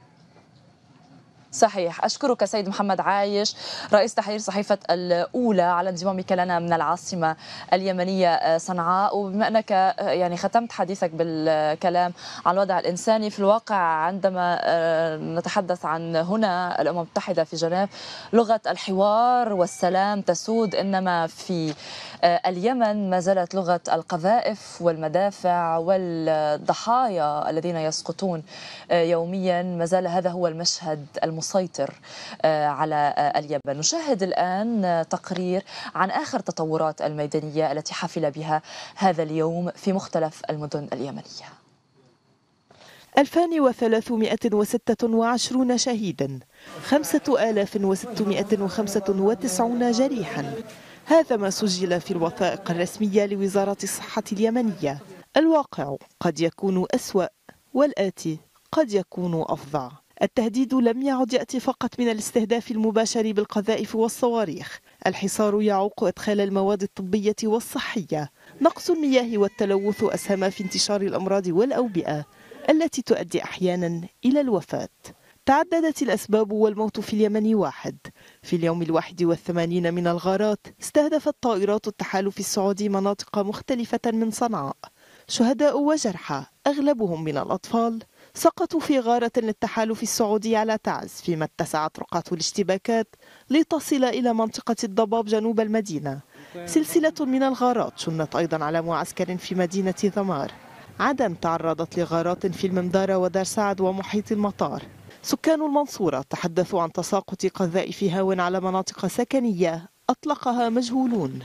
Speaker 1: صحيح. أشكرك سيد محمد عايش رئيس تحرير صحيفة الأولى على انضمامك لنا من العاصمة اليمنية صنعاء. وبما أنك يعني ختمت حديثك بالكلام عن الوضع الإنساني، في الواقع عندما نتحدث عن هنا الأمم المتحدة في جنيف لغة الحوار والسلام تسود، إنما في اليمن ما زالت لغة القذائف والمدافع والضحايا الذين يسقطون يوميا، ما زال هذا هو المشهد المسيطر على اليمن. نشاهد الآن تقرير عن آخر التطورات الميدانية التي حفل بها هذا اليوم في مختلف المدن اليمنية.
Speaker 14: ألفان وثلاثمائة وستة وعشرين شهيدا، خمسة آلاف وستمائة وخمسة وتسعين جريحا. هذا ما سجل في الوثائق الرسمية لوزارة الصحة اليمنية. الواقع قد يكون أسوأ والآتي قد يكون أفظع. التهديد لم يعد يأتي فقط من الاستهداف المباشر بالقذائف والصواريخ. الحصار يعوق إدخال المواد الطبية والصحية. نقص المياه والتلوث أسهم في انتشار الأمراض والأوبئة التي تؤدي أحيانا إلى الوفاة. تعددت الأسباب والموت في اليمن واحد. في اليوم الواحد والثمانين من الغارات استهدفت طائرات التحالف السعودي مناطق مختلفة من صنعاء. شهداء وجرحى أغلبهم من الأطفال سقطوا في غارة للتحالف السعودي على تعز، فيما اتسعت رقعة الاشتباكات لتصل إلى منطقة الضباب جنوب المدينة. سلسلة من الغارات شنت أيضا على معسكر في مدينة ذمار. عدن تعرضت لغارات في الممدارة ودار سعد ومحيط المطار. سكان المنصورة تحدثوا عن تساقط قذائف هاو على مناطق سكنية أطلقها مجهولون.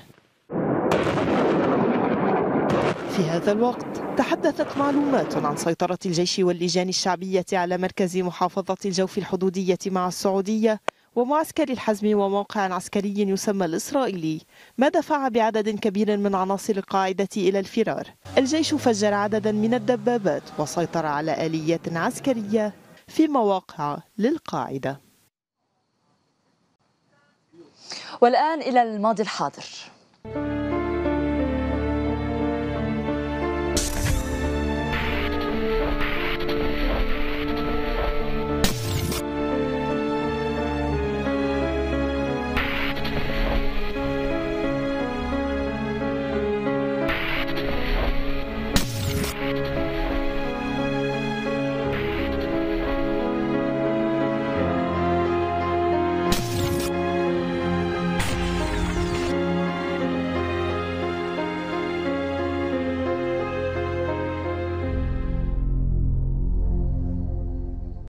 Speaker 14: في هذا الوقت تحدثت معلومات عن سيطرة الجيش واللجان الشعبية على مركز محافظة الجوف الحدودية مع السعودية ومعسكر الحزم وموقع عسكري يسمى الإسرائيلي، ما دفع بعدد كبير من عناصر القاعدة إلى الفرار. الجيش فجر عددا من الدبابات وسيطر على آليات عسكرية في مواقع للقاعدة.
Speaker 1: والآن إلى الماضي الحاضر.